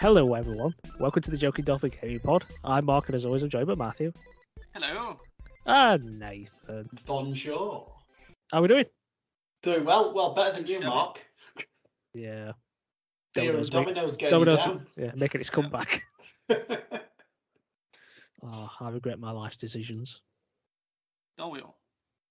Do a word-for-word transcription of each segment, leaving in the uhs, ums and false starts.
Hello, everyone. Welcome to the Joking Dolphin Gaming Pod. I'm Mark, and as always, I'm joined by Matthew. Hello. And Nathan. Bonjour. How are we doing? Doing well. Well, better than you, Shall we? Mark. Yeah. Beer Domino's and make- Domino's getting Domino's, you down. yeah, making its comeback. Oh, I regret my life's decisions. Don't we all?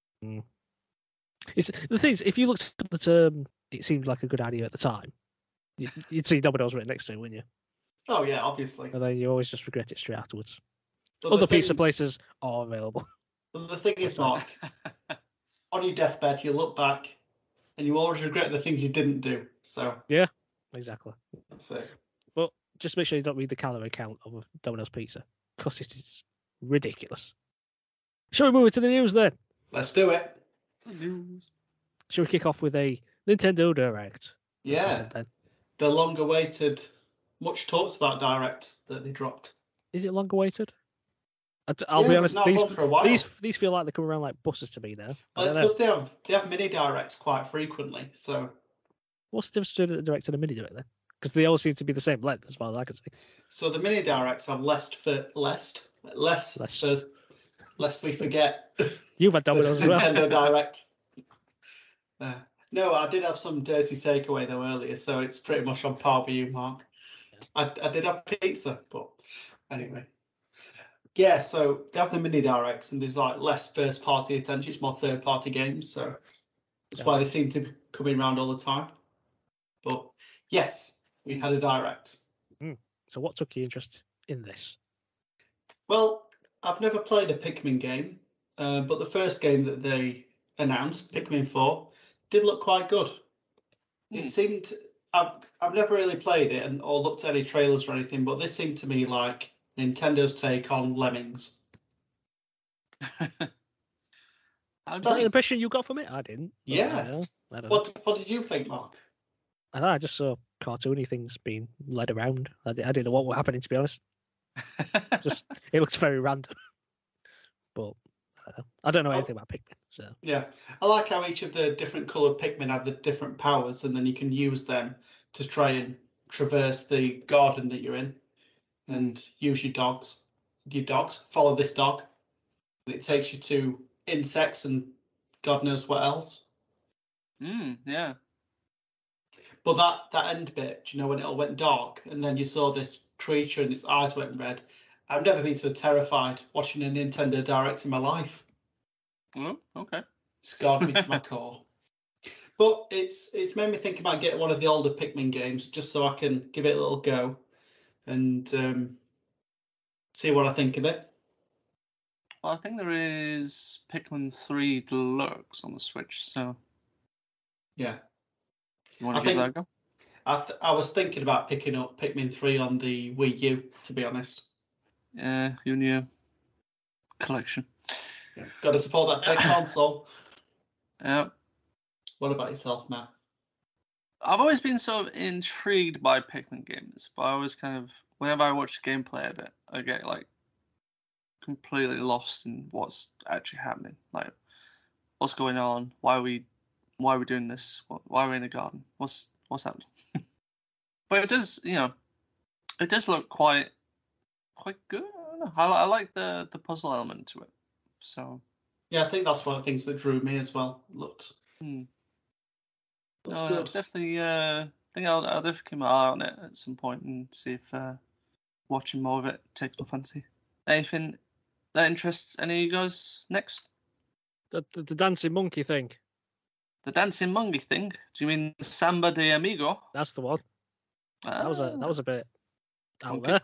It's, the thing is, if you looked at the term, it seemed like a good idea at the time. You, you'd see Domino's written next to it, wouldn't you? Oh, yeah, obviously. And then you always just regret it straight afterwards. But Other the thing, pizza places are available. but the thing is, Mark, on your deathbed, you look back and you always regret the things you didn't do. So Exactly. that's it. But just make sure you don't read the calorie count of a Domino's pizza, because it is ridiculous. Shall we move into the news then? Let's do it. News. Shall we kick off with a Nintendo Direct? Yeah, Then? the long-awaited, much talked about Direct that they dropped. Is it long awaited? I t- I'll Yeah, be but honest, not these, one for a while. these these feel like they come around like buses to me now. I Well, it's don't know. because they have they have mini Directs quite frequently. So What's the difference between a direct and a mini direct then? Because they all seem to be the same length as far as I can see. so the mini Directs have less for less less Lest. first lest we forget. You've had Domino's as well. Nintendo Direct. Uh, no, I did have some dirty takeaway though earlier, so it's pretty much on par with you, Mark. I, I did have pizza, but anyway. Yeah, so they have the mini directs, and there's like less first party attention, it's more third party games, so that's Yeah. why they seem to be coming around all the time. But yes, we had a direct. So what took your interest in this? Well, I've never played a Pikmin game, uh, but the first game that they announced, Pikmin four, did look quite good. It Hmm. seemed I've I've never really played it and or looked at any trailers or anything, but this seemed to me like Nintendo's take on Lemmings. How Is that That's- the impression you got from it? I didn't. but Yeah. I don't know. I don't know. What what did you think, Mark? I don't know, I just saw cartoony things being led around. I, di- I didn't know what was happening, to be honest. Just it looked very random. But I don't know, I don't know Oh. anything about Pikmin, so Yeah, I like how each of the different coloured Pikmin have the different powers, and then you can use them to try and traverse the garden that you're in, and use your dogs. Your dogs follow this dog, and it takes you to insects and God knows what else. mm, yeah. But that that end bit, do you know, when it all went dark, and then you saw this creature and its eyes went red. I've never been so terrified watching a Nintendo Direct in my life. Oh, okay. Scarred me to my core. But it's it's made me think about getting one of the older Pikmin games just so I can give it a little go and um, see what I think of it. Well, I think there is Pikmin three Deluxe on the Switch, so Yeah, you want I to give think- that a go? I th- I was thinking about picking up Pikmin three on the Wii U, to be honest. Yeah, you and your collection. Got to support that big console. Yeah. What about yourself, Matt? I've always been sort of intrigued by Pikmin games, but I always kind of, whenever I watch gameplay of it, I get like completely lost in what's actually happening. Like, what's going on? Why are we, why are we doing this? Wh- Why are we in a garden? What's what's happening? But it does, you know, it does look quite, quite good. I don't know. I, li- I like the the puzzle element to it. So, Yeah, I think that's one of the things that drew me as well. Looked, hmm. looks no, good. definitely. Uh, I think I'll, I'll definitely keep my eye on it at some point and see if uh, watching more of it takes my fancy. Anything that interests any of you guys next? the, the, the dancing monkey thing. The dancing monkey thing? Do you mean Samba de Amigo? That's the one. That was a that was a bit out Okay.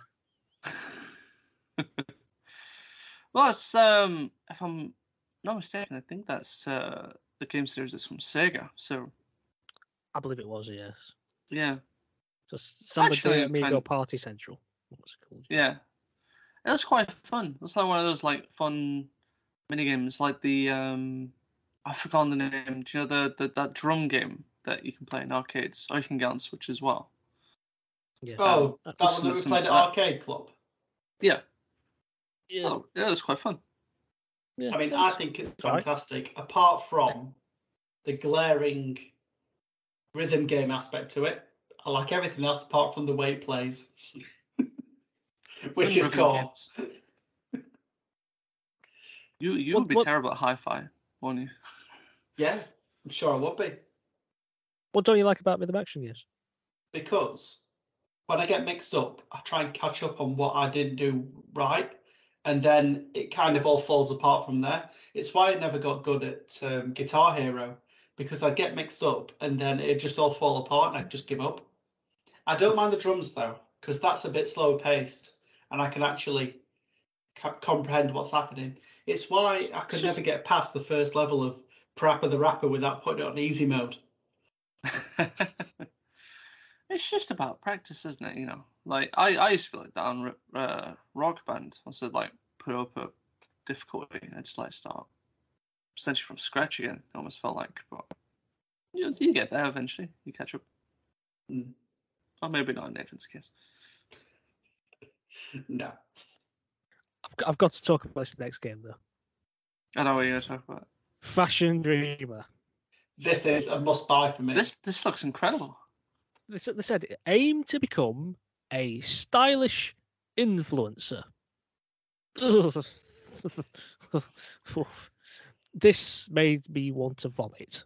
there. Well, it's um, if I'm not mistaken, I think that's uh, the game series is from Sega. So I believe it was, yes. yeah, Just Samba Actually, de Amigo kind- Party Central. What's it called? yeah, it was quite fun. It's like one of those like fun mini games, like the um, I've forgotten the name. Do you know the, the that drum game that you can play in arcades, or you can get on Switch as well? Yeah. Oh, Um, that one similar- that we similar played to at that. Arcade Club. Yeah, yeah. oh, yeah, it was quite fun. yeah. I mean, I think it's Right. fantastic. Apart from the glaring rhythm game aspect to it, I like everything else apart from the way it plays, which Rhythm is core. games. You you What- would be what- terrible at hi-fi, wouldn't you? Yeah, I'm sure I would be. What don't you like about rhythm action games? Because when I get mixed up, I try and catch up on what I didn't do right, and then it kind of all falls apart from there. It's why I never got good at um, Guitar Hero, because I'd get mixed up and then it'd just all fall apart and I'd just give up. I don't mind the drums though, because that's a bit slower paced and I can actually ca- comprehend what's happening. It's why I could It's never just- get past the first level of Parappa the Rapper without putting it on easy mode. It's just about practice, isn't it? You know, like I, I used to be like that on uh, Rock Band. I said like put up a difficulty and just like start essentially from scratch again. It almost felt like, but you, you get there eventually. You catch up. Mm. Or maybe not in Nathan's case. No. I've got, I've got to talk about this next game though. I know what you're gonna talk about. Fashion Dreamer. This is a must buy for me. This this looks incredible. They said, they said aim to become a stylish influencer. This made me want to vomit.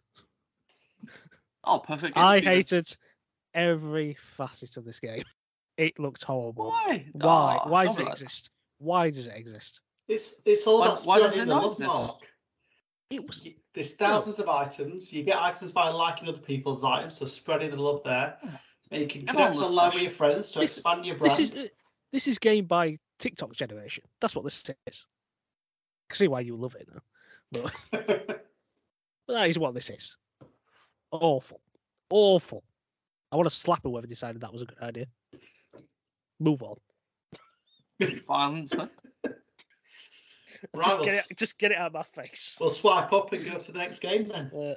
Oh, perfect. I It's either- hated every facet of this game. It looked horrible. Why? Why? Oh, Why don't does be it like- exist? Why does it exist? It's it's all Why- about why does spreading it the not love, exist? Mark. It was Y- There's thousands of items. You get items by liking other people's items, so spreading the love there. And you can Everyone connect loves online that with your shit. friends to This- expand your this brand. is this is game by TikTok generation. That's what this is. I can see why you love it though. But, but that is what this is. Awful. Awful. I want to slap whoever decided that was a good idea. Move on. Violence. Huh? Right, Just we'll, get s- it just get it out of my face. we'll swipe up and go to the next game then. Uh,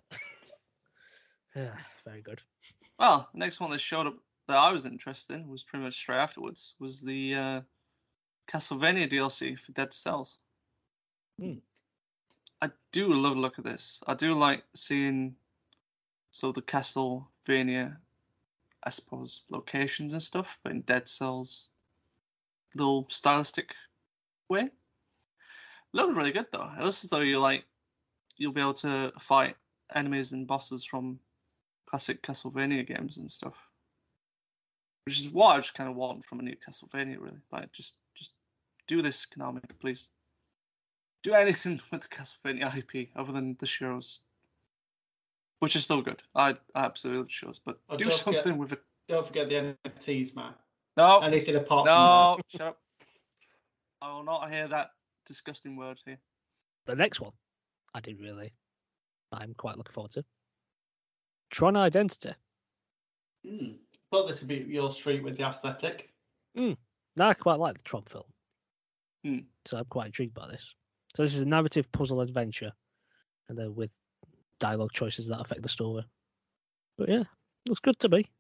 yeah, very good. Well, the next one that showed up that I was interested in was pretty much straight afterwards was the uh, Castlevania D L C for Dead Cells. Hmm. I do love the look of this. I do like seeing so the Castlevania, I suppose, locations and stuff, but in Dead Cells, little stylistic way. Looked really good though. It looks as though you like you'll be able to fight enemies and bosses from classic Castlevania games and stuff, which is what I just kind of want from a new Castlevania. Really, like just just do this, Konami, please. Do anything with the Castlevania I P other than the shows, which is still good. I, I absolutely love the shows, but Oh, do don't something forget- with it. Don't forget the N F Ts, man. No, Anything apart no, shut up. I will not hear that disgusting word here. The next one, I did really. I'm quite looking forward to. Tron Identity. from that. Hmm. Thought this would be your street with the aesthetic. No, I quite like the Tron film. Hmm. So I'm quite intrigued by this. So this is a narrative puzzle adventure, and then with dialogue choices that affect the story. But yeah, looks good to me.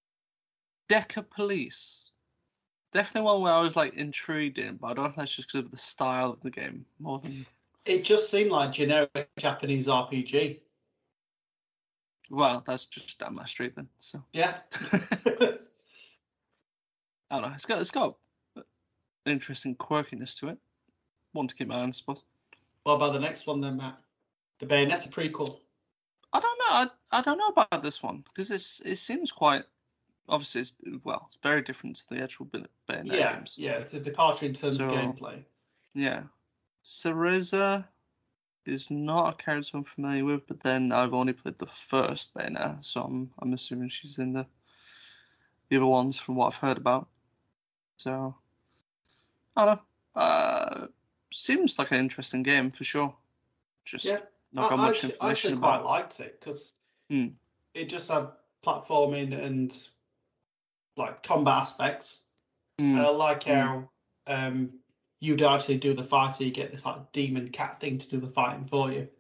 Deca Police. Definitely one where I was like intrigued in, but I don't know if that's just because of the style of the game more than. It just seemed like generic Japanese R P G. Well, that's just down my street then. So Yeah. I don't know. It's got it's got an interesting quirkiness to it. One to keep my eye on, I suppose. What about the next one then, Matt? The Bayonetta prequel. I don't know. I, I don't know about this one because it's it seems quite obviously it's, well it's very different to the actual Bay- Bayonetta Yeah, games. yeah, it's a departure in terms of So- gameplay. Yeah. Cereza is not a character I'm familiar with, but then I've only played the first Bayonetta, so I'm I'm assuming she's in the the other ones from what I've heard about. So I don't know. Uh, seems like an interesting game for sure. Just Yeah, not I, got I much actually, I information actually quite about. liked it because Hmm. it just had platforming and like combat aspects. Hmm. And I like Mm. how um, you'd actually do the fighting, you get this like demon cat thing to do the fighting for you,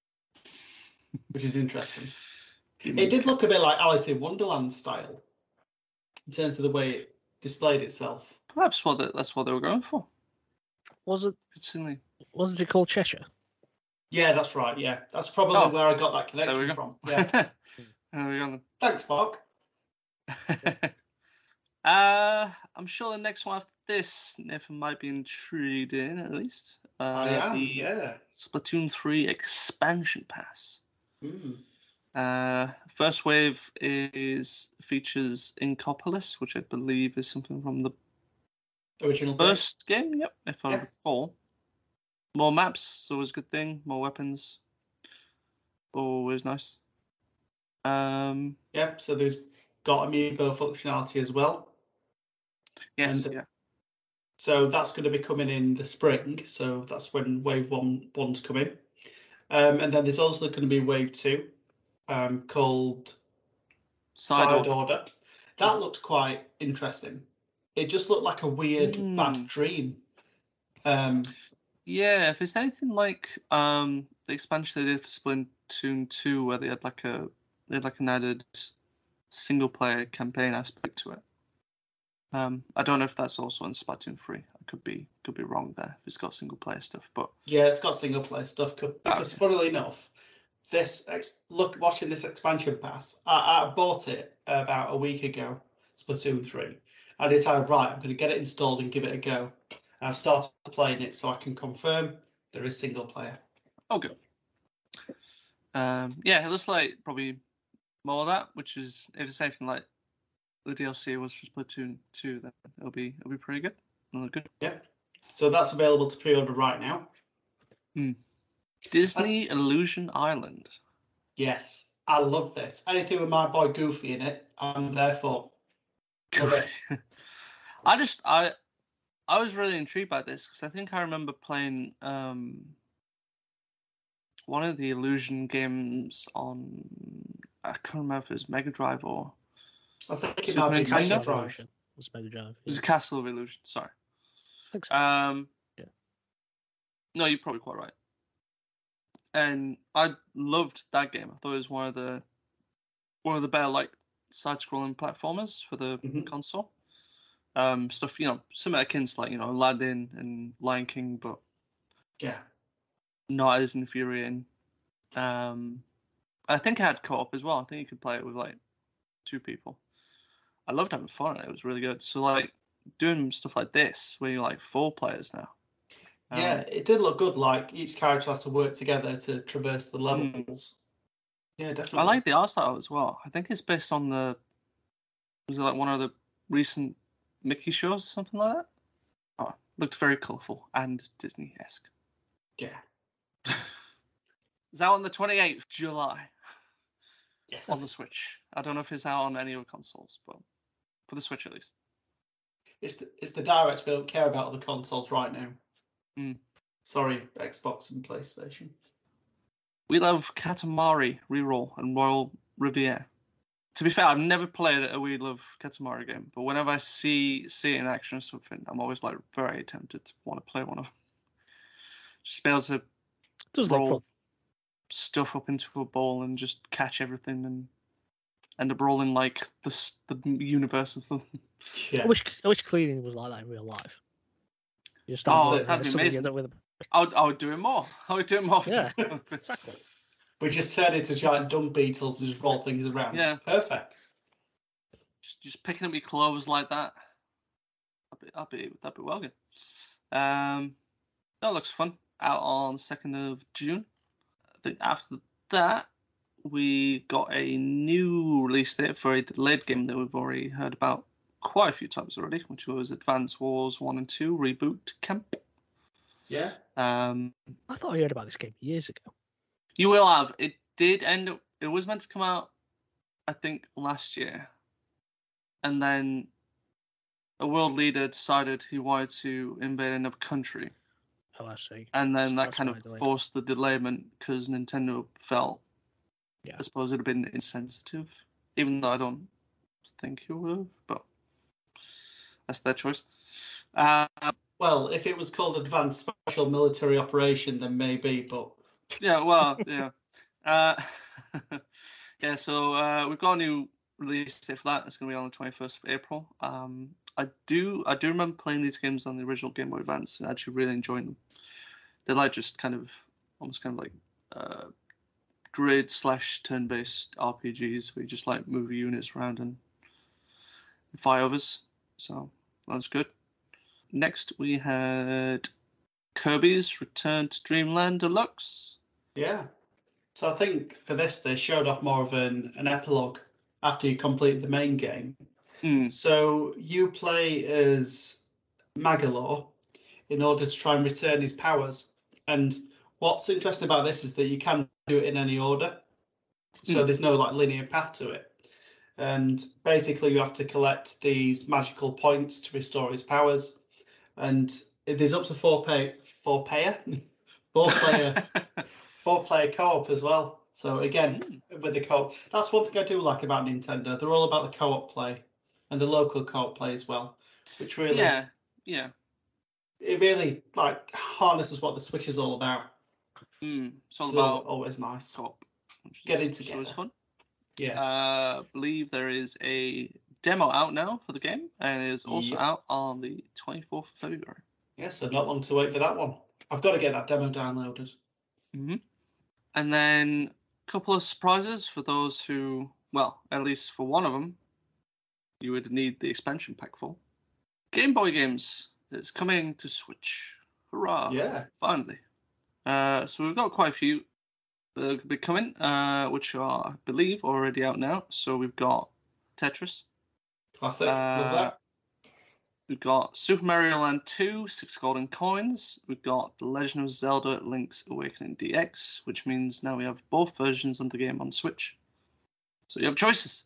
which is interesting. It did look a bit like Alice in Wonderland style in terms of the way it displayed itself. Perhaps what the, that's what they were going for. Was it Certainly. wasn't it called Cheshire? Yeah, that's right. Yeah, that's probably Oh, where I got that There we connection go. from. Yeah, There we go. then. thanks, Mark. uh, I'm sure the next one after this, Nathan might be intrigued in at least. Uh, I am, the yeah. Splatoon three expansion pass. Mm. Uh, first wave is features Inkopolis, which I believe is something from the Original game. first game. Yep, if I Yeah. recall. More maps, is always a good thing. More weapons, always nice. Um, Yep, so there's got amiibo functionality as well. yes, And- yeah. So that's going to be coming in the spring. So that's when Wave One one's coming. Um, and then there's also going to be Wave Two, um, called Side, Side order. Order. That looked quite interesting. It just looked like a weird Hmm. bad dream. Um, Yeah, if it's anything like um the expansion they did for Splatoon two, where they had like a they had like an added single player campaign aspect to it. Um, I don't know if that's also in Splatoon three. I could be could be wrong there if it's got single player stuff, but yeah, it's got single player stuff co- because, Okay. funnily enough, this ex- look watching this expansion pass, I, I bought it about a week ago, Splatoon three. I decided, right, I'm going to get it installed and give it a go. And I've started playing it, so I can confirm there is single player. oh good. Um, yeah, it looks like probably more of that, which is if it's anything like the D L C was for Splatoon two, then it'll be it'll be pretty good. It'll look good. So that's available to pre-order right now. Disney Illusion Island. Yes, I love this. Anything with my boy Goofy in it, I'm there for. Love it. I just I I was really intrigued by this because I think I remember playing um one of the Illusion games on I can't remember if it was Mega Drive or I think it Super might be Nintendo? Mega Drive. It was Mega Drive. it was Yeah. a Castle of Illusion. Sorry. I think so. Um. Yeah. No, you're probably quite right. And I loved that game. I thought it was one of the one of the better like side-scrolling platformers for the Mhm. console. Um, stuff you know, similar akin to like you know Aladdin and Lion King, but Yeah. not as infuriating. Um, I think I had co-op as well. I think you could play it with like two people. I loved having fun. It was really good. So like doing stuff like this, where you're like four players now. Um, Yeah, it did look good. Like each character has to work together to traverse the levels. Yeah, definitely. I like the art style as well. I think it's based on the was it like one of the recent Mickey shows or something like that. Oh, looked very colourful and Disney-esque. Yeah. It's out on the twenty-eighth of July Yes. on the Switch. I don't know if it's out on any other consoles, but for the Switch at least. It's the it's the direct. We don't care about other consoles right now. Mm. Sorry, Xbox and PlayStation. We love Katamari Reroll and Royal Riviera. To be fair, I've never played a We Love Katamari game, but whenever I see see it in action or something, I'm always like very tempted to want to play one of them. Just be able to It does look roll fun. stuff up into a ball and just catch everything and end up rolling like the s- the universe of them. Yeah. I wish I wish cleaning was like that in real life. You just Oh, start that'd be somebody amazing. end up with a- I would, I would do it more. I would do it more often. Yeah, exactly. We just turn into giant dung beetles and just roll things around. Yeah. Perfect. just, just picking up your clothes like that. That'd be, that'd be, that'd be well good. Um, that looks fun. Out on second of June. I think after that, we got a new release date for a delayed game that we've already heard about quite a few times already, which was Advance Wars one and two Reboot Camp. Yeah. Um, I thought I heard about this game years ago. you will have. It did end up. It was meant to come out, I think, last year, and then a world leader decided he wanted to invade another country, Oh, I see. and then So that that's kind why of it delayed. forced the delayment because Nintendo felt, Yeah. I suppose, it would have been insensitive, even though I don't think it would have, but that's their choice. Uh, Well, if it was called Advanced Special Military Operation, then maybe, but yeah, well, yeah. Uh, yeah, so uh, we've got a new release date for that. It's going to be on the twenty-first of April. Um, I do I do remember playing these games on the original Game Boy Advance and actually really enjoying them. They're like just kind of, almost kind of like uh, grid slash turn-based R P Gs where you just like move your units around and five others. So that's good. Next, we had Kirby's Return to Dreamland Deluxe. Yeah. So I think for this, they showed off more of an, an epilogue after you complete the main game. Mm. So you play as Magolor in order to try and return his powers. And what's interesting about this is that you can do it in any order. So Mm. there's no like linear path to it. And basically you have to collect these magical points to restore his powers. And there's up to four pay four payer, four player, four player co-op as well. So again, mm. with the co-op, that's one thing I do like about Nintendo. They're all about the co-op play and the local co-op play as well, which really, yeah, yeah, it really like harnesses what the Switch is all about. Mm. It's all it's about always nice. Co-op. Getting together. Always fun. Yeah. Uh, I believe there is a demo out now for the game, and it is also yep. out on the twenty-fourth of February. Yeah, so not long to wait for that one. I've got to get that demo downloaded. Mm-hmm. And then a couple of surprises for those who, well, at least for one of them, you would need the expansion pack for. Game Boy games is coming to Switch. Hurrah! Yeah. Finally. Uh, so we've got quite a few that will be coming, uh, which are, I believe, already out now. So we've got Tetris. Classic. Uh, Love that. We've got Super Mario Land two, Six Golden Coins. We've got The Legend of Zelda Link's Awakening D X, which means now we have both versions of the game on Switch. So you have choices.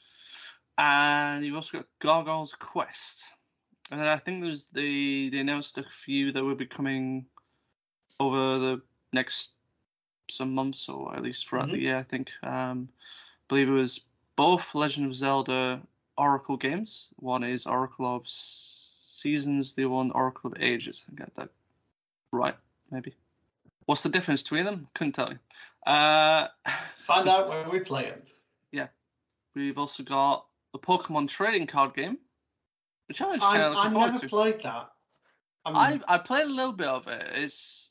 And you've also got Gargoyle's Quest. And then I think there's the they announced a few that will be coming over the next some months, or at least throughout mm-hmm. the year, I think. Um, I believe it was both Legend of Zelda Oracle games. One is Oracle of Seasons, the other one Oracle of Ages. I get that right, maybe. What's the difference between them? Couldn't tell you. Uh, Find out when we play it. Yeah. We've also got the Pokemon trading card game, which I was I, kind of looking I forward never to. played that. I'm... I I played a little bit of it. It's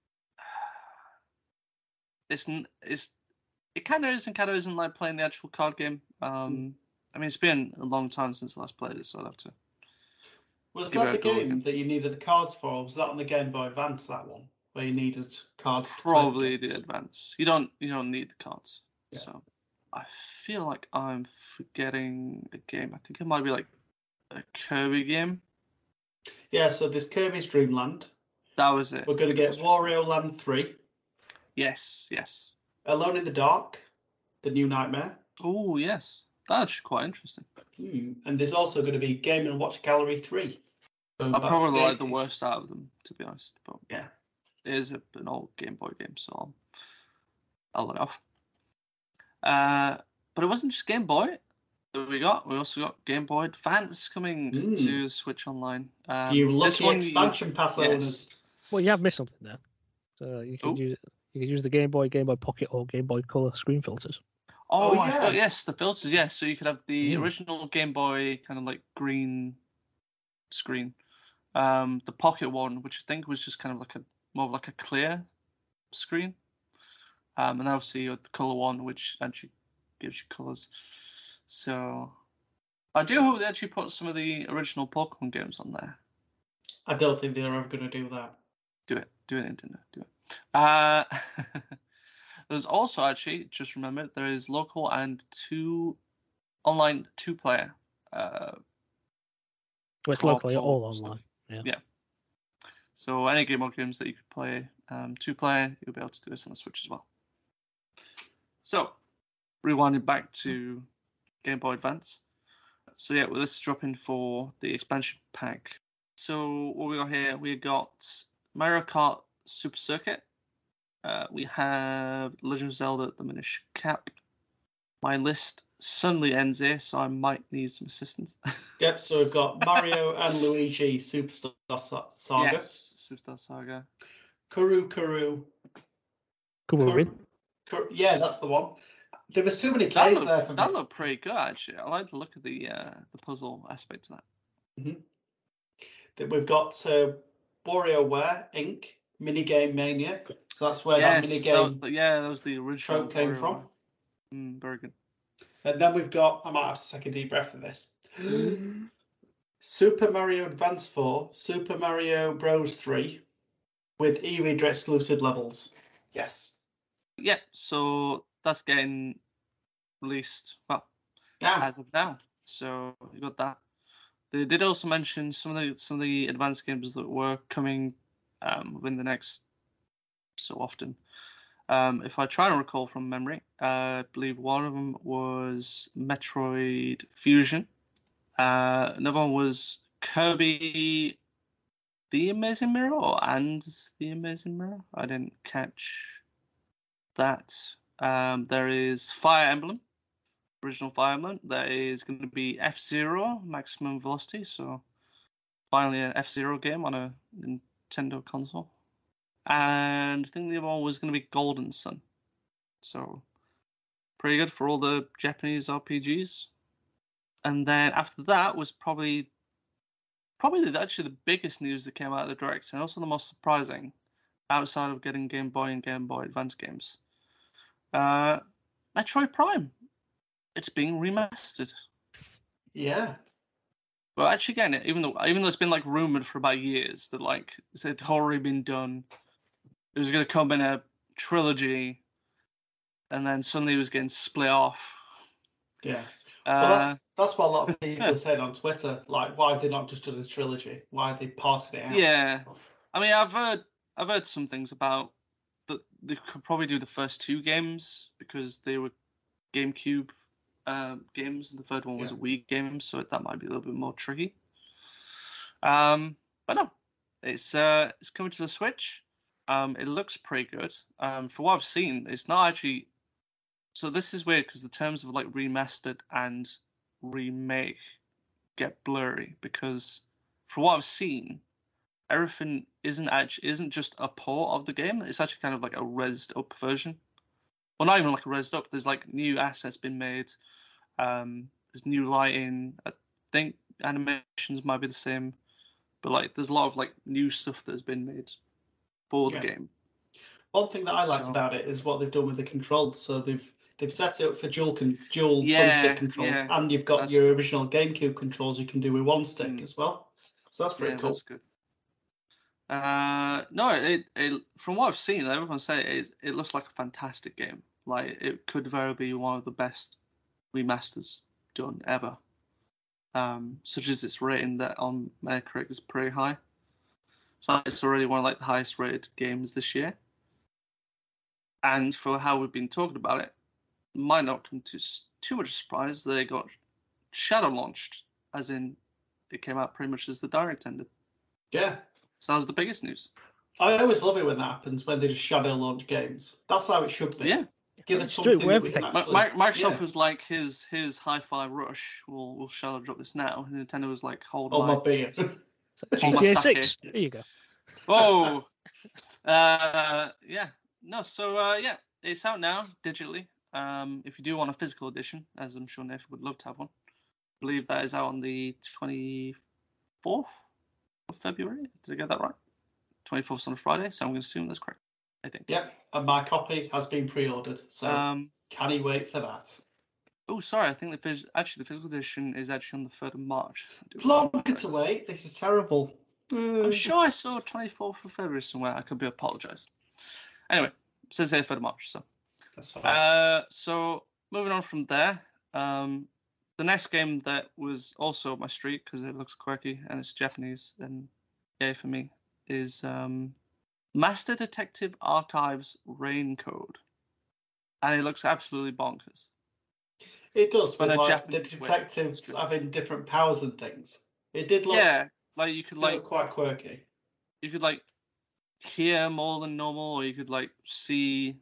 it's it's it kind of is and kind of isn't like playing the actual card game. Um, mm. I mean, it's been a long time since I last played it, so I'll have to. Was that the game again. that you needed the cards for, or was that on the Game Boy Advance? That one where you needed cards. Probably to the Advance. You don't you don't need the cards. Yeah. So I feel like I'm forgetting a game. I think it might be like a Kirby game. Yeah. So there's Kirby's Dream Land. That was it. We're going to get Wario Land three. Yes. Yes. Alone in the Dark, the New Nightmare. Oh yes. That's quite interesting. Hmm. And there's also going to be Game and Watch Gallery three. So I probably like the worst out of them, to be honest. But yeah, it is a, an old Game Boy game, so I'll, I'll let it off. Uh, but it wasn't just Game Boy that we got. We also got Game Boy Advance coming mm. to Switch Online. Um, you lucky expansion you, pass yes. owners. Well, you have missed something there. So you can Ooh. use you can use the Game Boy, Game Boy Pocket, or Game Boy Color screen filters. Oh, oh yeah. God, yes, the filters, yes. So you could have the mm. original Game Boy kind of like green screen. Um, the Pocket one, which I think was just kind of like a more of like a clear screen. Um, and obviously you had the color one, which actually gives you colors. So I do hope they actually put some of the original Pokemon games on there. I don't think they're ever going to do that. Do it. Do it, Nintendo. Do it. Uh, there's also actually, just remember, there is local and two online two-player. Uh, well, it's locally all online. Yeah. yeah. So any Game Boy games that you could play um, two-player, you'll be able to do this on the Switch as well. So, rewinding back to Game Boy Advance. So yeah, well, this is dropping for the expansion pack. So what we got here, we got Mario Kart Super Circuit. Uh, we have Legend of Zelda: The Minish Cap. My list suddenly ends here, so I might need some assistance. Yep, so we've got Mario and Luigi Superstar Saga. Yes, Superstar Saga. Kuru Kuru. Kuru. Kuru. Yeah, that's the one. There were so many Ks that looked, there for me. That looked pretty good, actually. I like to look at the uh, the puzzle aspect of that. Mm-hmm. Then we've got uh, WarioWare Incorporated. Minigame Mania. So that's where yes, that minigame that was, yeah, that was the original came from. Mm, very good. And then we've got, I might have to take a deep breath for this. Super Mario Advance four, Super Mario Bros. three, with e-reader exclusive levels. Yes. Yeah, so that's getting released, well, Yeah. as of now. So you got that. They did also mention some of the some of the advanced games that were coming um, within the next so often. Um, if I try and recall from memory, uh, I believe one of them was Metroid Fusion. Uh, another one was Kirby The Amazing Mirror or and The Amazing Mirror. I didn't catch that. Um, there is Fire Emblem, original Fire Emblem. There is going to be F-Zero Maximum Velocity. So finally an F-Zero game on a Nintendo console. And I think the other one was going to be Golden Sun. So pretty good for all the Japanese R P Gs. And then after that was probably probably the, actually the biggest news that came out of the Direct, and also the most surprising, outside of getting Game Boy and Game Boy Advance games. Uh, Metroid Prime. It's being remastered. Yeah. Well, actually, again, even though even though it's been like rumored for about years that like it had already been done, it was going to come in a trilogy, and then suddenly it was getting split off. Yeah. Uh, Well, that's that's what a lot of people are saying on Twitter. Like, why have they not just done a trilogy? Why have they parted it out? Yeah, I mean, I've heard I've heard some things about that they could probably do the first two games because they were GameCube um, games, and the third one was Yeah. a Wii game, so that might be a little bit more tricky. Um, but no, it's uh, it's coming to the Switch. Um, it looks pretty good. Um, for what I've seen, it's not actually. So this is weird because the terms of like remastered and remake get blurry because for what I've seen, everything isn't actually isn't just a port of the game. It's actually kind of like a rezzed up version. Well, not even like a rezzed up. There's like new assets been made. Um, there's new lighting. I think animations might be the same, but like there's a lot of like new stuff that has been made for the Yeah. game. One thing that I liked So- about it is what they've done with the controls. So they've they've set it up for dual con- dual Yeah, thumbstick controls, yeah. and you've got That's- your original GameCube controls you can do with one stick Mm. as well. So that's pretty Yeah, cool. that's good. Uh, no, it, it from what I've seen, everyone say it, is, it looks like a fantastic game. Like it could very be one of the best remasters done ever. Um, such as its rating that on Metacritic is pretty high. So it's already one of like the highest rated games this year. And for how we've been talking about it, might not come to s- too much surprise that it got shadow launched, as in it came out pretty much as the direct ended. Yeah. So that was the biggest news. I always love it when that happens, when they just shadow launch games. That's how it should be. Yeah. Give us Just do it something with that we can everything. Mi- actually... Mi- Microsoft yeah. was like his his Hi-Fi Rush. We'll we'll shadow drop this now. And Nintendo was like, hold Oh, my. my beer. It's like Hold my G T A sake. six. There you go. Whoa. uh, yeah. No. So uh, yeah, it's out now digitally. Um, if you do want a physical edition, as I'm sure Nathan would love to have one, I believe that is out on the twenty-fourth of February. Did I get that right? twenty-fourth is on a Friday, so I'm going to assume that's correct. I think. Yep, and my copy has been pre-ordered, so Um. can you wait for that? Oh, sorry. I think the phys- actually the physical edition is actually on the third of March. I do Longer apologise. to wait. This is terrible. I'm sure I saw twenty-fourth of February somewhere. I could be apologise. Anyway, it says here third of March. So, That's fine. uh, so moving on from there, um, the next game that was also up my street because it looks quirky and it's Japanese and yay for me is um, Master Detective Archives Rain Code, and it looks absolutely bonkers. It does, on with a like the Japanese way, detectives it's true. having different powers and things. It did look, Yeah, like you could it like looked quite quirky. you could like hear more than normal, or you could like see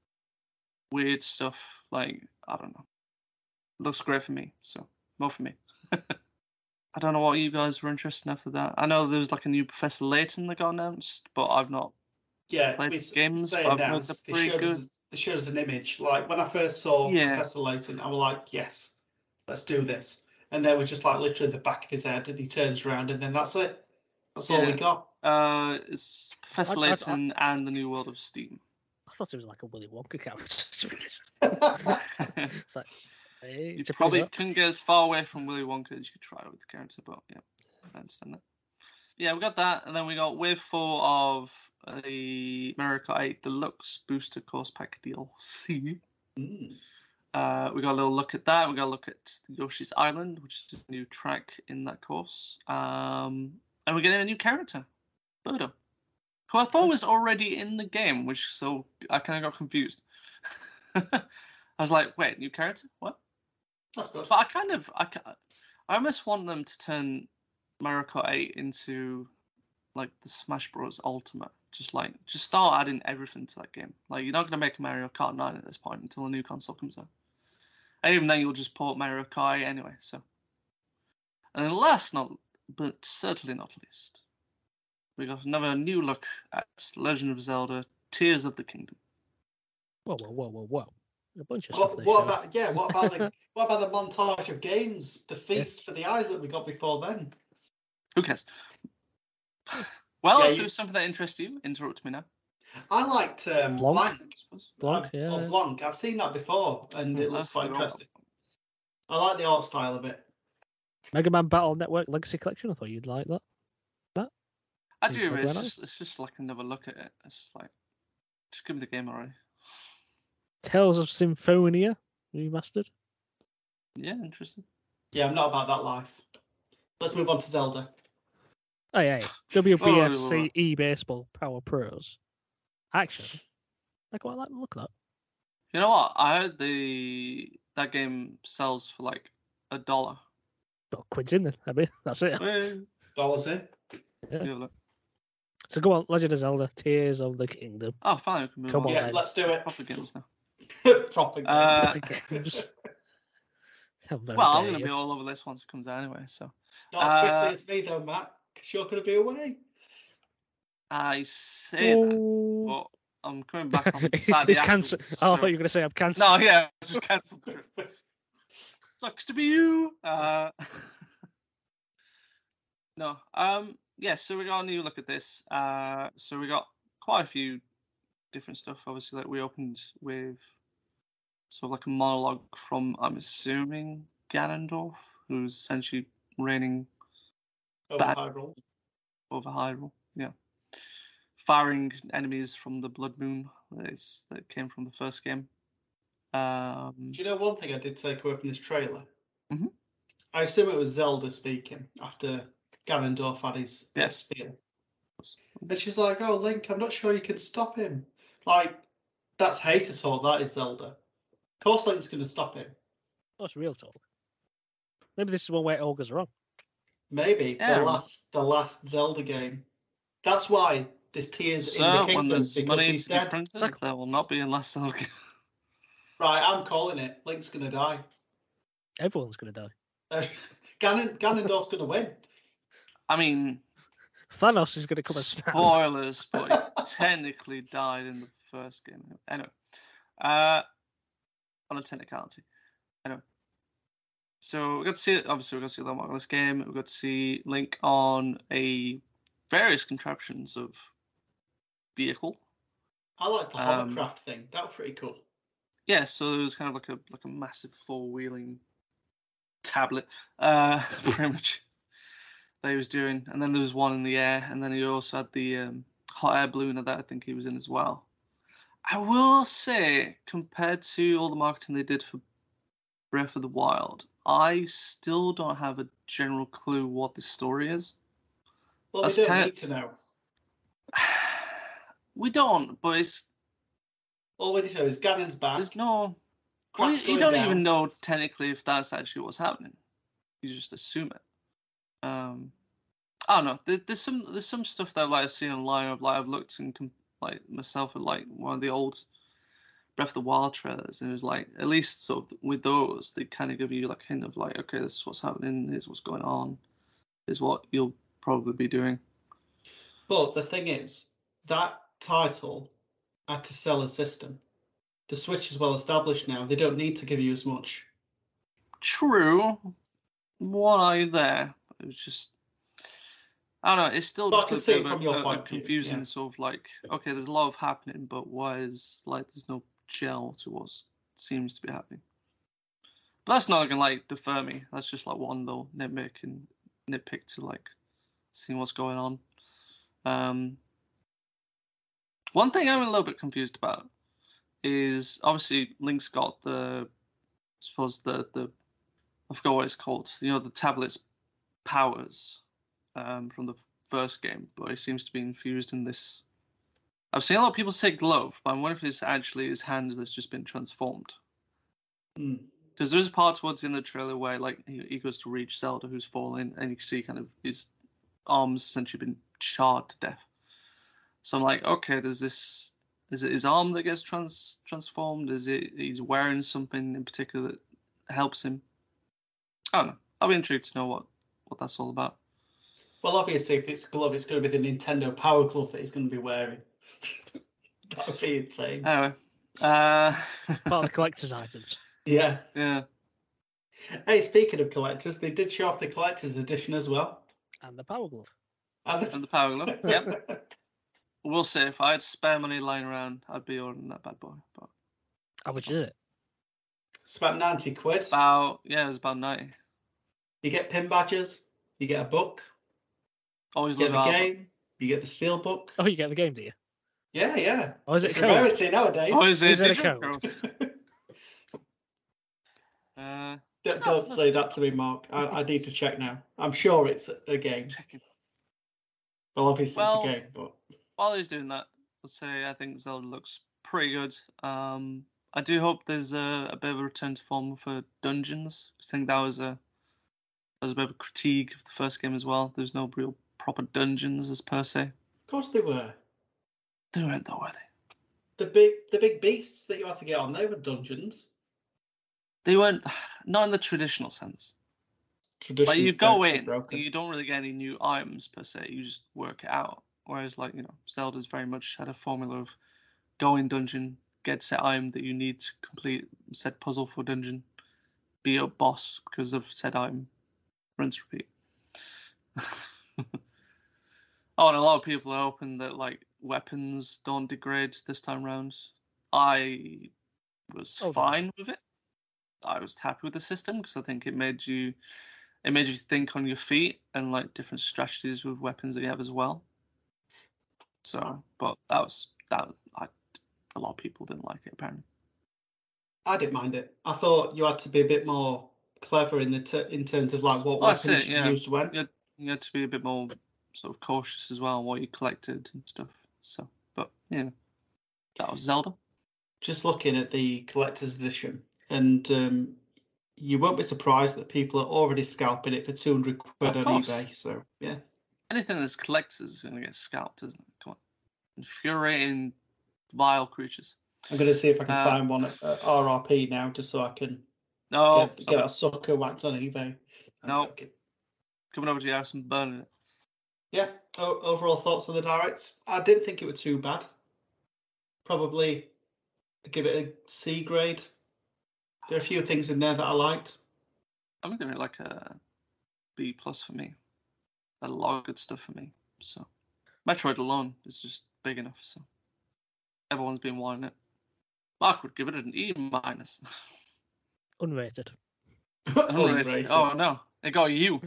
weird stuff. Like I don't know. It looks great for me, so more for me. I don't know what you guys were interested in after that. I know there was like a new Professor Layton that got announced, but I've not. Yeah, Played we the games, say but I've now, heard they're they pretty showed, us, good. they showed us an image. Like when I first saw Yeah. Professor Layton, I was like, yes, let's do this. And then we're just like literally the back of his head, and he turns around, and then that's it. That's all we Yeah. got. Uh, it's Professor I- I- I- Layton and the New World of Steam. I thought it was like a Willy Wonka character. to be honest. It's like, Hey, You tip probably us up. couldn't get as far away from Willy Wonka as you could try with the character, but yeah, I understand that. Yeah, we got that, and then we got wave four of the Mario Kart eight Deluxe Booster Course Pack D L C. Mm. Uh, we got a little look at that. We got a look at Yoshi's Island, which is a new track in that course. Um, and we're getting a new character, Birdo, who I thought was already in the game, which so I kind of got confused. I was like, wait, new character? What? That's good. But I kind of, I, ca- I almost want them to turn Mario Kart eight into like the Smash Bros. Ultimate. Just like, just start adding everything to that game. Like, you're not going to make a Mario Kart nine at this point until a new console comes out. And even then, you'll just port Mario Kart eight anyway, so. And then last, not, but certainly not least, we got another new look at Legend of Zelda Tears of the Kingdom. Whoa, whoa, whoa, whoa, whoa. There's a bunch of What, stuff they what showed. about yeah? What about the what about the montage of games, the feast for the eyes that we got before then? Who cares? Well, Yeah, if you- there was something that interests you, interrupt me now. I liked um, Blanc? Blanc. I suppose. Blanc, Uh, yeah. or Blanc. I've seen that before, and it Hmm, looks I quite forgot interesting. about I like the art style of it. Mega Man Battle Network Legacy Collection. I thought you'd like that. I Seems do. like It's that. just, it's just like another look at it. It's just like, just give me the game already. Tales of Symphonia remastered. Yeah, interesting. Yeah, I'm not about that life. Let's move on to Zelda. Oh yeah, yeah. W B S Oh, C E Baseball Power Pros. Actually, I quite like the look of that. You know what? I heard the that game sells for like a dollar. Got quids in there. I mean, that's it. Well, Dollars in. Yeah. yeah, look. So go on, Legend of Zelda: Tears of the Kingdom. Oh, finally we can move Come on. on, Yeah, then. let's do it. Proper games now. Proper game. Uh, Games. How very well, I'm dare going to you. be all over this once it comes out anyway. So Not as uh, quickly as me though, Matt, because you're going to be away. I say that, Oh. but I'm coming back on Saturday. It's cancelled. afterwards, Oh, I so- thought you were going to say I'm cancelled. No, yeah, I just cancelled the trip. Sucks to be you. Uh, no, um, yeah. So we got a new look at this. Uh, so we got quite a few different stuff. Obviously, like we opened with sort of like a monologue from, I'm assuming, Ganondorf, who's essentially reigning Over Bad. Hyrule. over Hyrule. Yeah, firing enemies from the Blood Moon that, is, that came from the first game. Um, Do you know one thing I did take away from this trailer? Mhm. I assume it was Zelda speaking after Ganondorf had his Yes. spear. And she's like, "Oh, Link, I'm not sure you can stop him." Like, that's hater talk. That is Zelda. Of course, Link's going to stop him. That's real talk. Maybe this is one where Olga's wrong. Maybe Yeah. the last, the last Zelda game. That's why there's tears so in the when kingdom there's because money he's to be dead. printed, Exactly. there will not be unless they'll get. Right, I'm calling it. Link's going to die. Everyone's going to die. Uh, Ganon, Ganondorf's going to win. I mean, Thanos is going to come and snap. spoilers, but he technically died in the first game. Anyway, uh, on a technicality. Anyway, so we got to see, obviously, we got to see Link on this game. We got to see Link on a various contraptions of vehicle. I like the Um, hovercraft thing. That was pretty cool. Yeah, so it was kind of like a like a massive four wheeling tablet, uh, pretty much that he was doing. And then there was one in the air, and then he also had the um, hot air balloon that I think he was in as well. I will say, compared to all the marketing they did for Breath of the Wild, I still don't have a general clue what the story is. Well, That's we don't kinda- need to know. We don't, but it's All we need to know is Ganon's back. there's no. Well, Crap's you, you going don't even down. know technically if that's actually what's happening. You just assume it. Um, I don't know. There, there's some there's some stuff that like, I've seen online. Of like I've looked and com- like myself at like one of the old Breath of the Wild trailers, and it was like at least sort of with those they kind of give you like a hint of like, okay, this is what's happening. Here's what's going on. Is what you'll probably be doing. But the thing is, that title had to sell a system. The Switch is well established now. They don't need to give you as much. True. What are you there? It was just. I don't know. It's still But I just can a see bit it of from a, your a- point a of view, confusing yeah. sort of like, okay, there's a lot of happening, but why is like there's no gel to what seems to be happening? But that's not gonna like defer me. That's just like one little nitpick and nitpick to like seeing what's going on. Um, one thing I'm a little bit confused about is obviously Link's got the, I suppose the the, I forgot what it's called. You know, the tablet's powers um, from the first game, but it seems to be infused in this. I've seen a lot of people say glove, but I wonder if it's actually his hand that's just been transformed. Hmm. Because there's a part towards the end of the trailer where like he, he goes to reach Zelda who's falling, and you can see kind of his arms essentially been charred to death. So I'm like, okay, does this is it his arm that gets trans transformed? Is it he's wearing something in particular that helps him? I don't know. I'll be intrigued to know what, what that's all about. Well, obviously, if it's a glove, it's going to be the Nintendo Power Glove that he's going to be wearing. That would be insane. Anyway, uh, Part of the collector's items. Yeah. yeah. Hey, speaking of collectors, they did show off the collector's edition as well. And the Power Glove. And And the Power Glove. Yep. We'll say if I had spare money lying around, I'd be ordering that bad boy. But How much is it? It's about ninety quid. about yeah, it was about ninety. You get pin badges, you get a book, Always you get love the our- game, you get the steel book. Oh, you get the game, do you? Yeah, yeah. Oh, is it It's a code? rarity nowadays. Oh, is it? Is it a digital code? code? Uh, Don't, No, don't that's- say that to me, Mark. I, I need to check now. I'm sure it's a game. checking. Well, obviously Well- it's a game, but While he's doing that, I'll say I think Zelda looks pretty good. Um, I do hope there's a, a bit of a return to form for dungeons. I think that was a that was a bit of a critique of the first game as well. There's no real proper dungeons as per se. of course they were. They weren't though, were they? The big, the big beasts that you had to get on, they were dungeons. They weren't, not in the traditional sense. Traditions Like you don't go get in, broken. you don't really get any new items per se. You just work it out. Whereas, like you know, Zelda's very much had a formula of go in dungeon, get set item that you need to complete said puzzle for dungeon, be a boss because of said item, rinse repeat. Oh, and a lot of people are hoping that like weapons don't degrade this time round. I was Oh, no. fine with it. I was happy with the system because I think it made you it made you think on your feet and like different strategies with weapons that you have as well. So, but that was that was, I, a lot of people didn't like it apparently. I didn't mind it. I thought you had to be a bit more clever in the t- in terms of like what Oh, that's weapons it, you yeah. used when. You had, you had to be a bit more sort of cautious as well on what you collected and stuff. So, but yeah, that was Zelda. Just looking at the collector's edition, and um, you won't be surprised that people are already scalping it for two hundred quid Of on course. eBay. So yeah, Anything that's collectors is going to get scalped, isn't it? Come on, infuriating, vile creatures. I'm going to see if I can Uh, find one at, at R R P now, just so I can No, get, get that sucker whacked on eBay. I'm No. joking. coming over to your house and burning it. Yeah. O- overall thoughts on the direct? I didn't think it was too bad. Probably give it a C grade. There are a few things in there that I liked. I'm giving it like a B plus for me. A lot of good stuff for me. So Metroid alone is just big enough. So everyone's been wanting it. Mark would give it an E minus. Unrated. Unrated. Unrated. Oh no, it got you.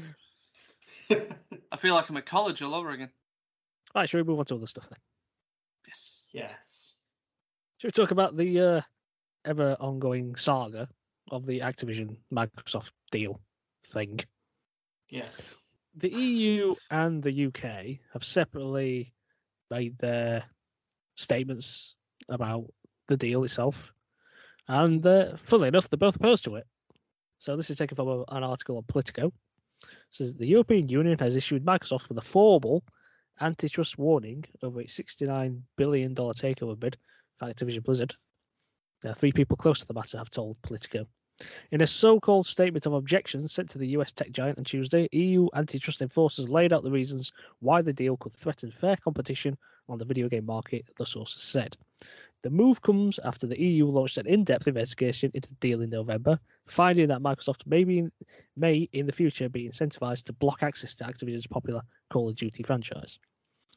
I feel like I'm at college all over again. Right, shall we move on to other stuff then? Yes. Yes. Shall we talk about the uh, ever ongoing saga of the Activision Microsoft deal thing? Yes. The E U and the U K have separately made their statements about the deal itself, and uh, funnily enough, they're both opposed to it. So this is taken from a, an article on Politico. It says the European Union has issued Microsoft with a formal antitrust warning over its sixty-nine billion dollars takeover bid for Activision Blizzard. There are three people close to the matter have told Politico. In a so-called statement of objections sent to the U S tech giant on Tuesday, E U antitrust enforcers laid out the reasons why the deal could threaten fair competition on the video game market, the sources said. The move comes after the E U launched an in-depth investigation into the deal in November, finding that Microsoft may, be in, may in the future be incentivized to block access to Activision's popular Call of Duty franchise.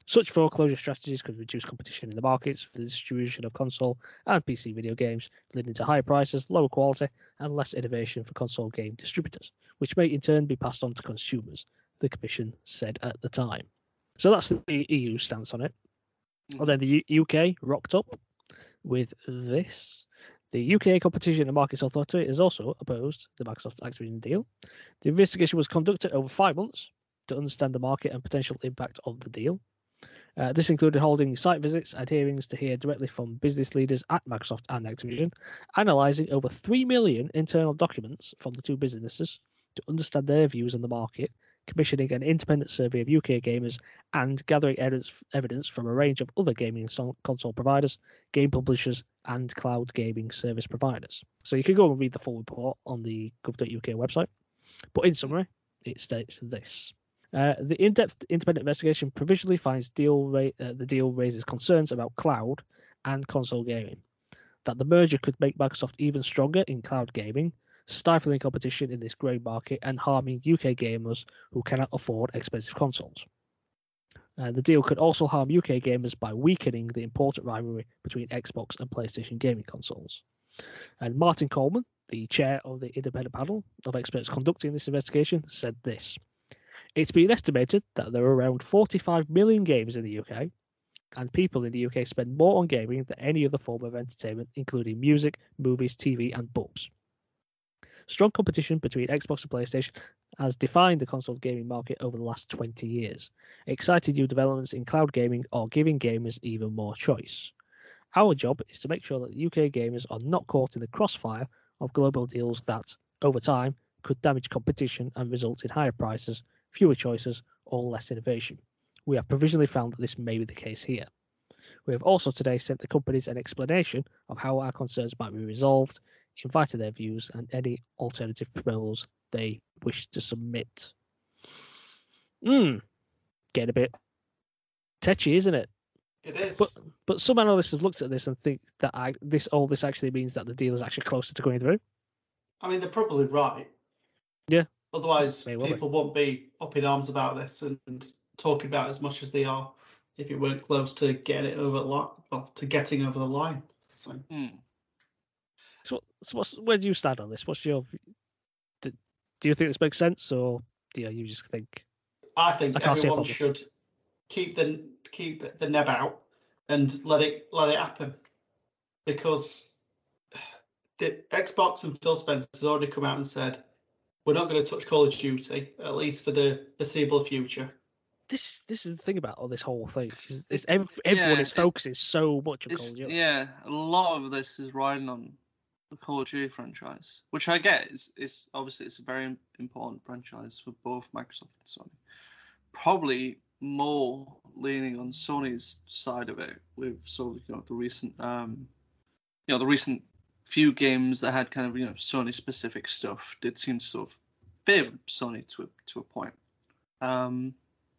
Such foreclosure strategies could reduce competition in the markets for the distribution of console and P C video games, leading to higher prices, lower quality, and less innovation for console game distributors, which may in turn be passed on to consumers, the Commission said at the time. So that's the E U stance on it. Mm-hmm. And then the U- UK rocked up with this. The U K Competition and Markets Authority has also opposed the Microsoft Activision deal. The investigation was conducted over five months to understand the market and potential impact of the deal. Uh, this included holding site visits and hearings to hear directly from business leaders at Microsoft and Activision, analysing over three million internal documents from the two businesses to understand their views on the market, commissioning an independent survey of U K gamers, and gathering evidence, evidence from a range of other gaming console providers, game publishers, and cloud gaming service providers. So you can go and read the full report on the gov dot U K website. But in summary, it states this. Uh, the in-depth independent investigation provisionally finds deal ra- uh, the deal raises concerns about cloud and console gaming, that the merger could make Microsoft even stronger in cloud gaming, stifling competition in this growing market and harming U K gamers who cannot afford expensive consoles. Uh, the deal could also harm U K gamers by weakening the important rivalry between Xbox and PlayStation gaming consoles. And Martin Coleman, the chair of the independent panel of experts conducting this investigation, said this. It's been estimated that there are around forty-five million games in the U K, and people in the U K spend more on gaming than any other form of entertainment, including music, movies, T V, and books. Strong competition between Xbox and PlayStation has defined the console gaming market over the last twenty years. Exciting new developments in cloud gaming are giving gamers even more choice. Our job is to make sure that U K gamers are not caught in the crossfire of global deals that, over time, could damage competition and result in higher prices, fewer choices, or less innovation. We have provisionally found that this may be the case here. We have also today sent the companies an explanation of how our concerns might be resolved, invited their views, and any alternative proposals they wish to submit. Hmm, getting a bit tetchy, isn't it? It is. But but some analysts have looked at this and think that I, this all this actually means that the deal is actually closer to going through. I mean, they're probably right. Yeah. Otherwise, May well people be. won't be up in arms about this and, and talking about it as much as they are if it weren't close to getting it over the line, well, to getting over the line. So, Hmm. So, so what's, where do you stand on this? What's your do, do you think this makes sense, or do you, you just think? I think I can't see a everyone problem. should keep the keep the neb out and let it let it happen, because the Xbox and Phil Spencer has already come out and said we're not going to touch Call of Duty, at least for the foreseeable future. This this is the thing about all this whole thing. Is, is ev- everyone Yeah, is focusing so much on Call It's, of Duty. yeah, a lot of this is riding on the Call of Duty franchise, which I get is, is obviously it's a very important franchise for both Microsoft and Sony. Probably more leaning on Sony's side of it with sort of you know the recent um you know the recent few games that had kind of you know Sony specific stuff did seem to sort of favor Sony to a, to a point. Um,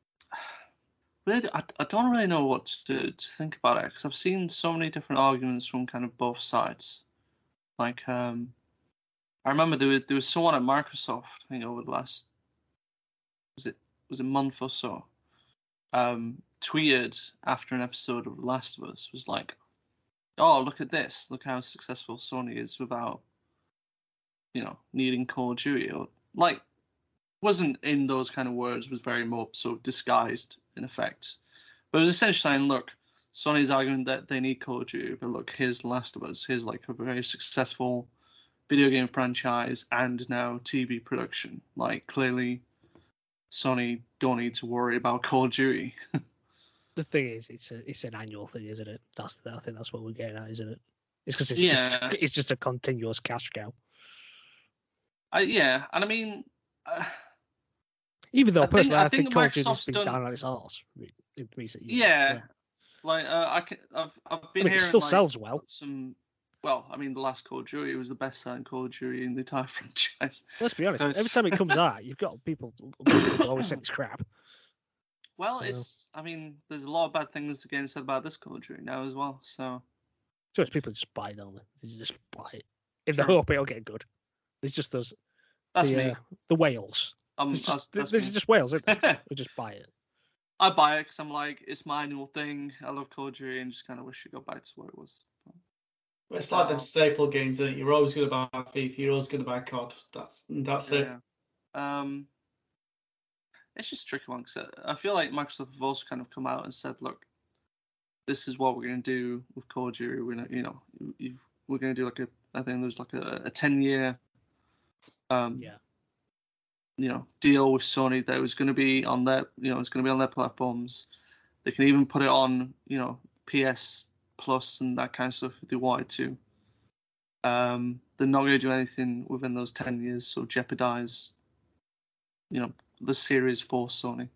really, I, I don't really know what to, to think about it because I've seen so many different arguments from kind of both sides. Like um, I remember there was, there was someone at Microsoft I think over the last was it was a month or so um, tweeted after an episode of The Last of Us was like, oh, look at this. Look how successful Sony is without, you know, needing Call of Duty. Or, like, wasn't in those kind of words, was very more sort of disguised in effect. But it was essentially saying, look, Sony's arguing that they need Call of Duty, but look, here's The Last of Us. Here's, like, a very successful video game franchise and now T V production. Like, clearly, Sony don't need to worry about Call of Duty. The thing is, it's a it's an annual thing, isn't it? That's the, I think that's what we're getting at, isn't it? It's because it's Yeah. just it's just a continuous cash cow. I, yeah, and I mean, uh, Even though I think- personally, I I think, think Call of Duty's Microsoft's been done- down on its arse re- in recent years. yeah, So, like uh, I can, I've I've I been mean, it hearing still like, sells well. some. Well, I mean, the last Call of Duty was the best selling Call of Duty in the entire franchise. Let's be honest. So it's- Every time it comes out, you've got people who always say it's crap. Well, Yeah. it's. I mean, there's a lot of bad things again said about this Call of Duty now as well. So So it's people just buy it, don't they? They just buy it in the Sure. hope it'll get good. It's just those that's the, me. uh, the whales. Um, It's just, that's, this that's is just whales, isn't it? me. We just buy it. I buy it because I'm like, it's my annual thing. I love Call of Duty and just kind of wish it got back to what it was. It's like them staple games, isn't it? You're always going to buy FIFA. You're always going to buy C O D. That's that's yeah. it. Um, it's just a tricky one because I feel like Microsoft have also kind of come out and said, look, this is what we're going to do with Call of Duty. We're gonna, you know, you, we're going to do like a, I think there's like a, a ten year, um, Yeah. you know, deal with Sony that was going to be on their, you know, it's going to be on their platforms. They can even put it on, you know, P S Plus and that kind of stuff if they wanted to. Um, they're not going to do anything within those ten years, so jeopardize, you know, the series for Sony.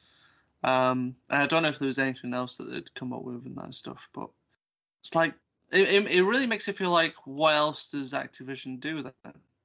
Um, and I don't know if there was anything else that they'd come up with and that stuff, but it's like it, it, it really makes it feel like, what else does Activision do then?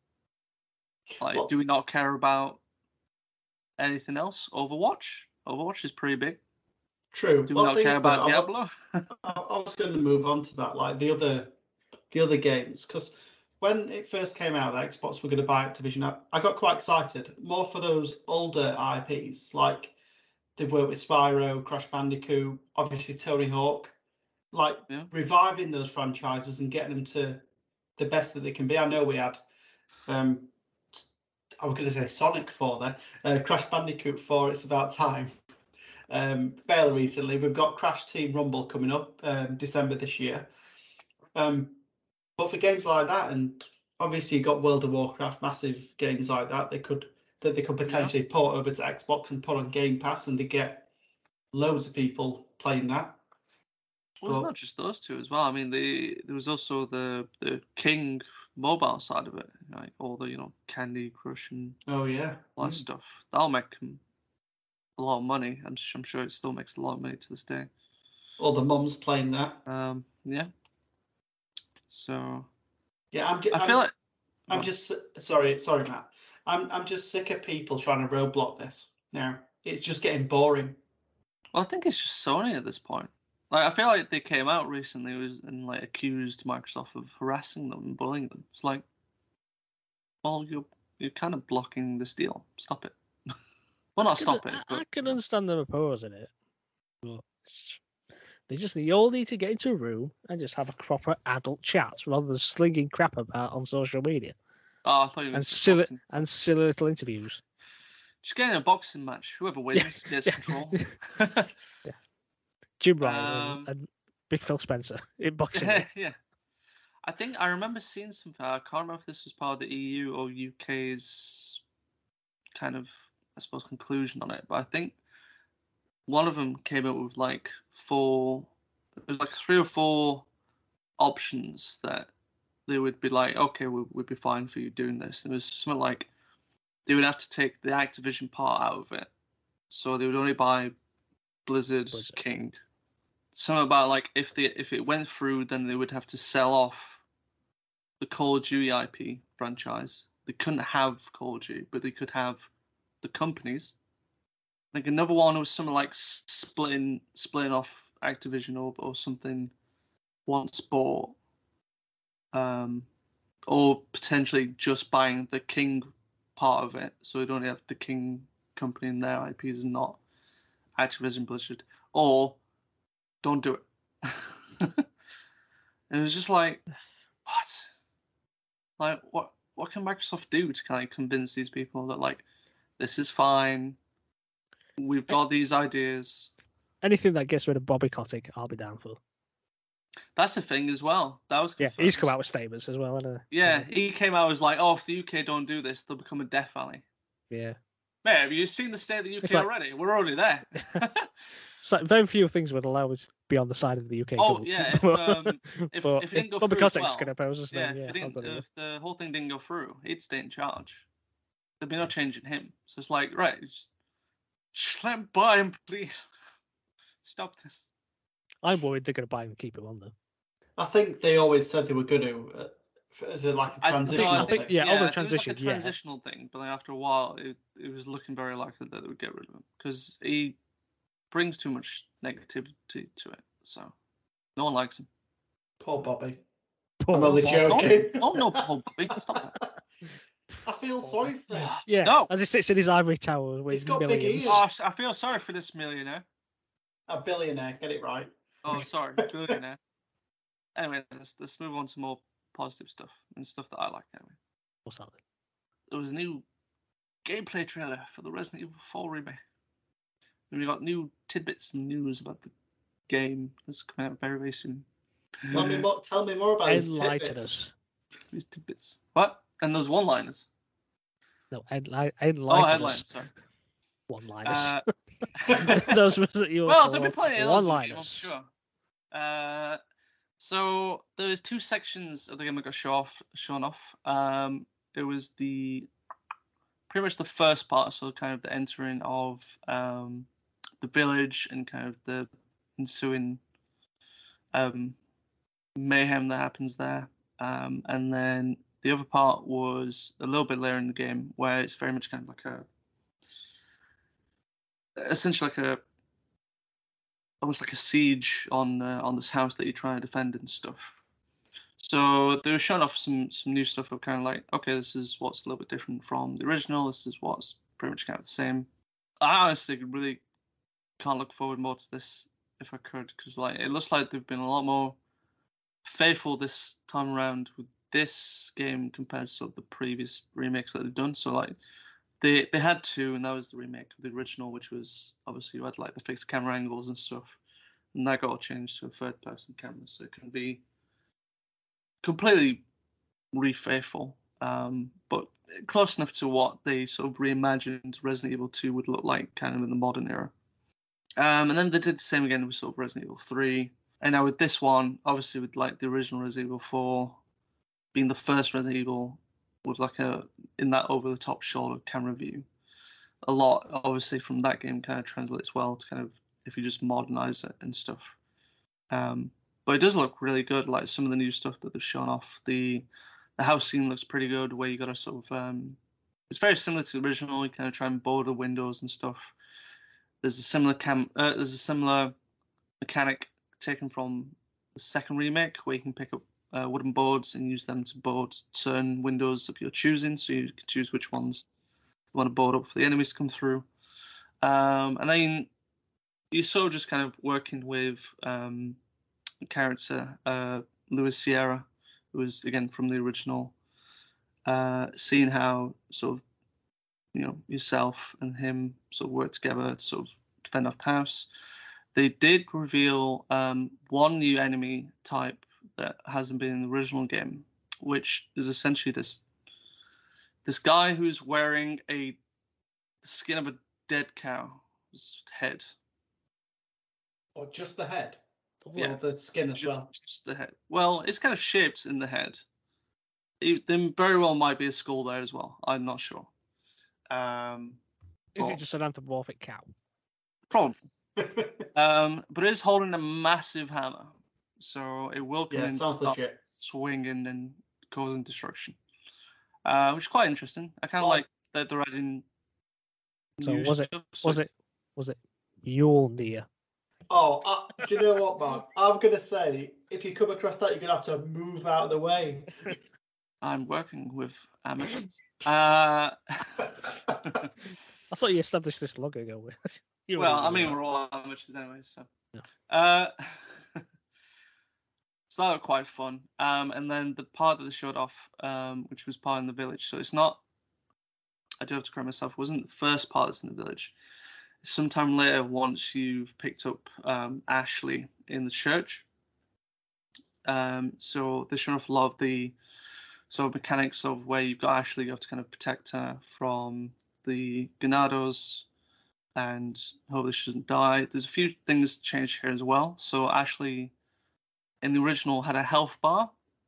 Like, Well, do we not care about anything else? Overwatch? Overwatch is pretty big. True. Do we Well, not things care about that- I wa- Diablo? I, I was going to move on to that, like the other, the other games, because when it first came out that Xbox were going to buy Activision, I, I got quite excited, more for those older I Ps, like they've worked with Spyro, Crash Bandicoot, obviously Tony Hawk, like Yeah. reviving those franchises and getting them to the best that they can be. I know we had, um, I was going to say Sonic four then, uh, Crash Bandicoot four, it's about time. Um, fairly recently. We've got Crash Team Rumble coming up um, December this year. Um, but for games like that, and obviously you've got World of Warcraft, massive games like that, they could that they could potentially yeah. port over to Xbox and put on Game Pass, and they get loads of people playing that. Well, but, it's not just those two as well. I mean, the there was also the the King mobile side of it, like all the you know Candy Crush and oh yeah, all that mm. stuff. That'll make them a lot of money. I'm, I'm sure it still makes a lot of money to this day. All the mums playing that. Um, yeah. So. Yeah, I'm. I I'm, feel like. I'm just sorry, sorry, Matt. I'm I'm just sick of people trying to roadblock this now. It's just getting boring. Well, I think it's just Sony at this point. Like, I feel like they came out recently was and like accused Microsoft of harassing them and bullying them. It's like, well, you're you're kind of blocking this deal. Stop it. Well, not stop it. I, but, I can understand them opposing it. But they just they all need to get into a room and just have a proper adult chat rather than slinging crap about on social media. Oh, I thought you were and silly and silly little interviews. Just get in a boxing match. Whoever wins yeah. gets control. yeah. Jim Ryan um, and, and Big Phil Spencer in boxing. Yeah, yeah. I think I remember seeing something. I can't remember if this was part of the E U or U K's kind of, I suppose, conclusion on it. But I think one of them came up with like four, it was like three or four options that they would be like, okay, we, we'd be fine for you doing this. And it was something like they would have to take the Activision part out of it. So they would only buy Blizzard, Blizzard. King. Something about like if they if it went through, then they would have to sell off the Call of Duty I P franchise. They couldn't have Call of Duty, but they could have the companies. I think another one was something like splitting splitting off Activision or or something once bought, um, or potentially just buying the King part of it, so we'd only have the King company in their I Ps and not Activision Blizzard, or don't do it. And it was just like, what? Like, what? What can Microsoft do to kind of convince these people that like this is fine? We've got these ideas. Anything that gets rid of Bobby Kotick, I'll be down for. That's the thing as well. That was confirmed. Yeah, he's come out with statements as well. Hasn't he? Yeah, he came out as like, oh, if the U K don't do this, they'll become a Death Valley. Yeah. Mate, have you seen the state of the U K like, already? We're already there. It's like very few things would allow us to be on the side of the U K. Oh government. yeah, if, um, if, if it didn't go Bobby through as Kotick's well, going to oppose us, yeah, then, yeah, if, it didn't, if the whole thing didn't go through, he'd stay in charge. There'd be no change in him. So it's like, right, just, just let him buy him, please. Stop this. I'm worried they're going to buy him and keep him on though. I think they always said they were going to, uh, as a like a transitional I, no, I think, thing. Yeah, yeah, over I think transition, it was like a yeah. transitional thing, but then after a while, it, it was looking very likely that they would get rid of him because he brings too much negativity to it. So no one likes him. Poor Bobby. Poor I'm only Bob. joking. Oh no, Paul Bobby, stop that. I feel sorry for him. Yeah, No. as he sits in his ivory tower with He's got big millions. ears. Oh, I feel sorry for this millionaire. A billionaire, get it right. Oh, sorry, billionaire. Anyway, let's, let's move on to more positive stuff and stuff that I like. Anyway, What's that? there was a new gameplay trailer for the Resident Evil four remake. And we got new tidbits and news about the game that's coming out very, very soon. Tell me more. Tell me more about these Enlighten tidbits. us. These tidbits. What? And those one-liners. No, enli- Oh, enlighten headlines. us. Sorry. One-liners. Uh, Those was that you well, there'll be plenty of those in the game, I'm one-liners. sure. Uh, so there's two sections of the game that got show off, shown off. Um, it was the pretty much the first part, so kind of the entering of um, the village and kind of the ensuing um, mayhem that happens there. Um, and then the other part was a little bit later in the game, where it's very much kind of like a essentially like a almost like a siege on uh, on this house that you're trying to defend and stuff. So they were showing off some some new stuff of kind of like, okay, this is what's a little bit different from the original. This is what's pretty much kind of the same. I honestly really can't look forward more to this if I could, because like it looks like they've been a lot more faithful this time around with this game compared to sort of the previous remakes that they've done. So like they they had two, and that was the remake of the original, which was obviously you had like the fixed camera angles and stuff, and that got changed to a third person camera, so it can be completely re-faithful, um, but close enough to what they sort of reimagined Resident Evil two would look like kind of in the modern era. Um, and then they did the same again with sort of Resident Evil three. And now with this one, obviously with like the original Resident Evil four being the first Resident Evil with like a, in that over-the-top shoulder camera view, a lot obviously from that game kind of translates well to kind of, if you just modernize it and stuff. Um, but it does look really good, like some of the new stuff that they've shown off. The the house scene looks pretty good, where you got to sort of, um, it's very similar to the original, you kind of try and border windows and stuff. There's a similar cam, uh, there's a similar mechanic taken from the second remake, where you can pick up uh, wooden boards and use them to board certain windows of your choosing, so you can choose which ones you want to board up for the enemies to come through. Um, and then you're sort of just kind of working with um, a character, uh, Louis Sierra, who was again from the original, uh, seeing how sort of, you know, yourself and him sort of work together to sort of defend off the house. They did reveal um, one new enemy type that hasn't been in the original game, which is essentially this this guy who's wearing a the skin of a dead cow's head. Or just the head? Yeah. Or the skin as Just, well? just the head. Well, it's kind of shaped in the head. It, there very well might be a skull there as well. I'm not sure. Um, Is but it just an anthropomorphic cow? probably. Um, but it is holding a massive hammer, so it will come Yeah, in and sounds start legit. swinging and causing destruction, uh, which is quite interesting. I kind of Well- like that they're adding. So new was it- stuff, so- Was it? Was it Mjolnir? Oh, uh, do you know what, Mark? I'm going to say, if you come across that, you're going to have to move out of the way. I'm working with amateurs. uh, I thought you established this long ago. You well, already I knew mean, that. we're all amateurs anyway, so. Yeah. Uh, so that was quite fun. Um, and then the part that they showed off, um, which was part in the village. So it's not, I do have to correct myself, it wasn't the first part that's in the village. Sometime later, once you've picked up um, Ashley in the church. Um, so they showed off a lot of the sort of mechanics of where you've got Ashley, you have to kind of protect her from the Ganados and hope that she doesn't die. There's a few things changed here as well. So Ashley, in the original, had a health bar,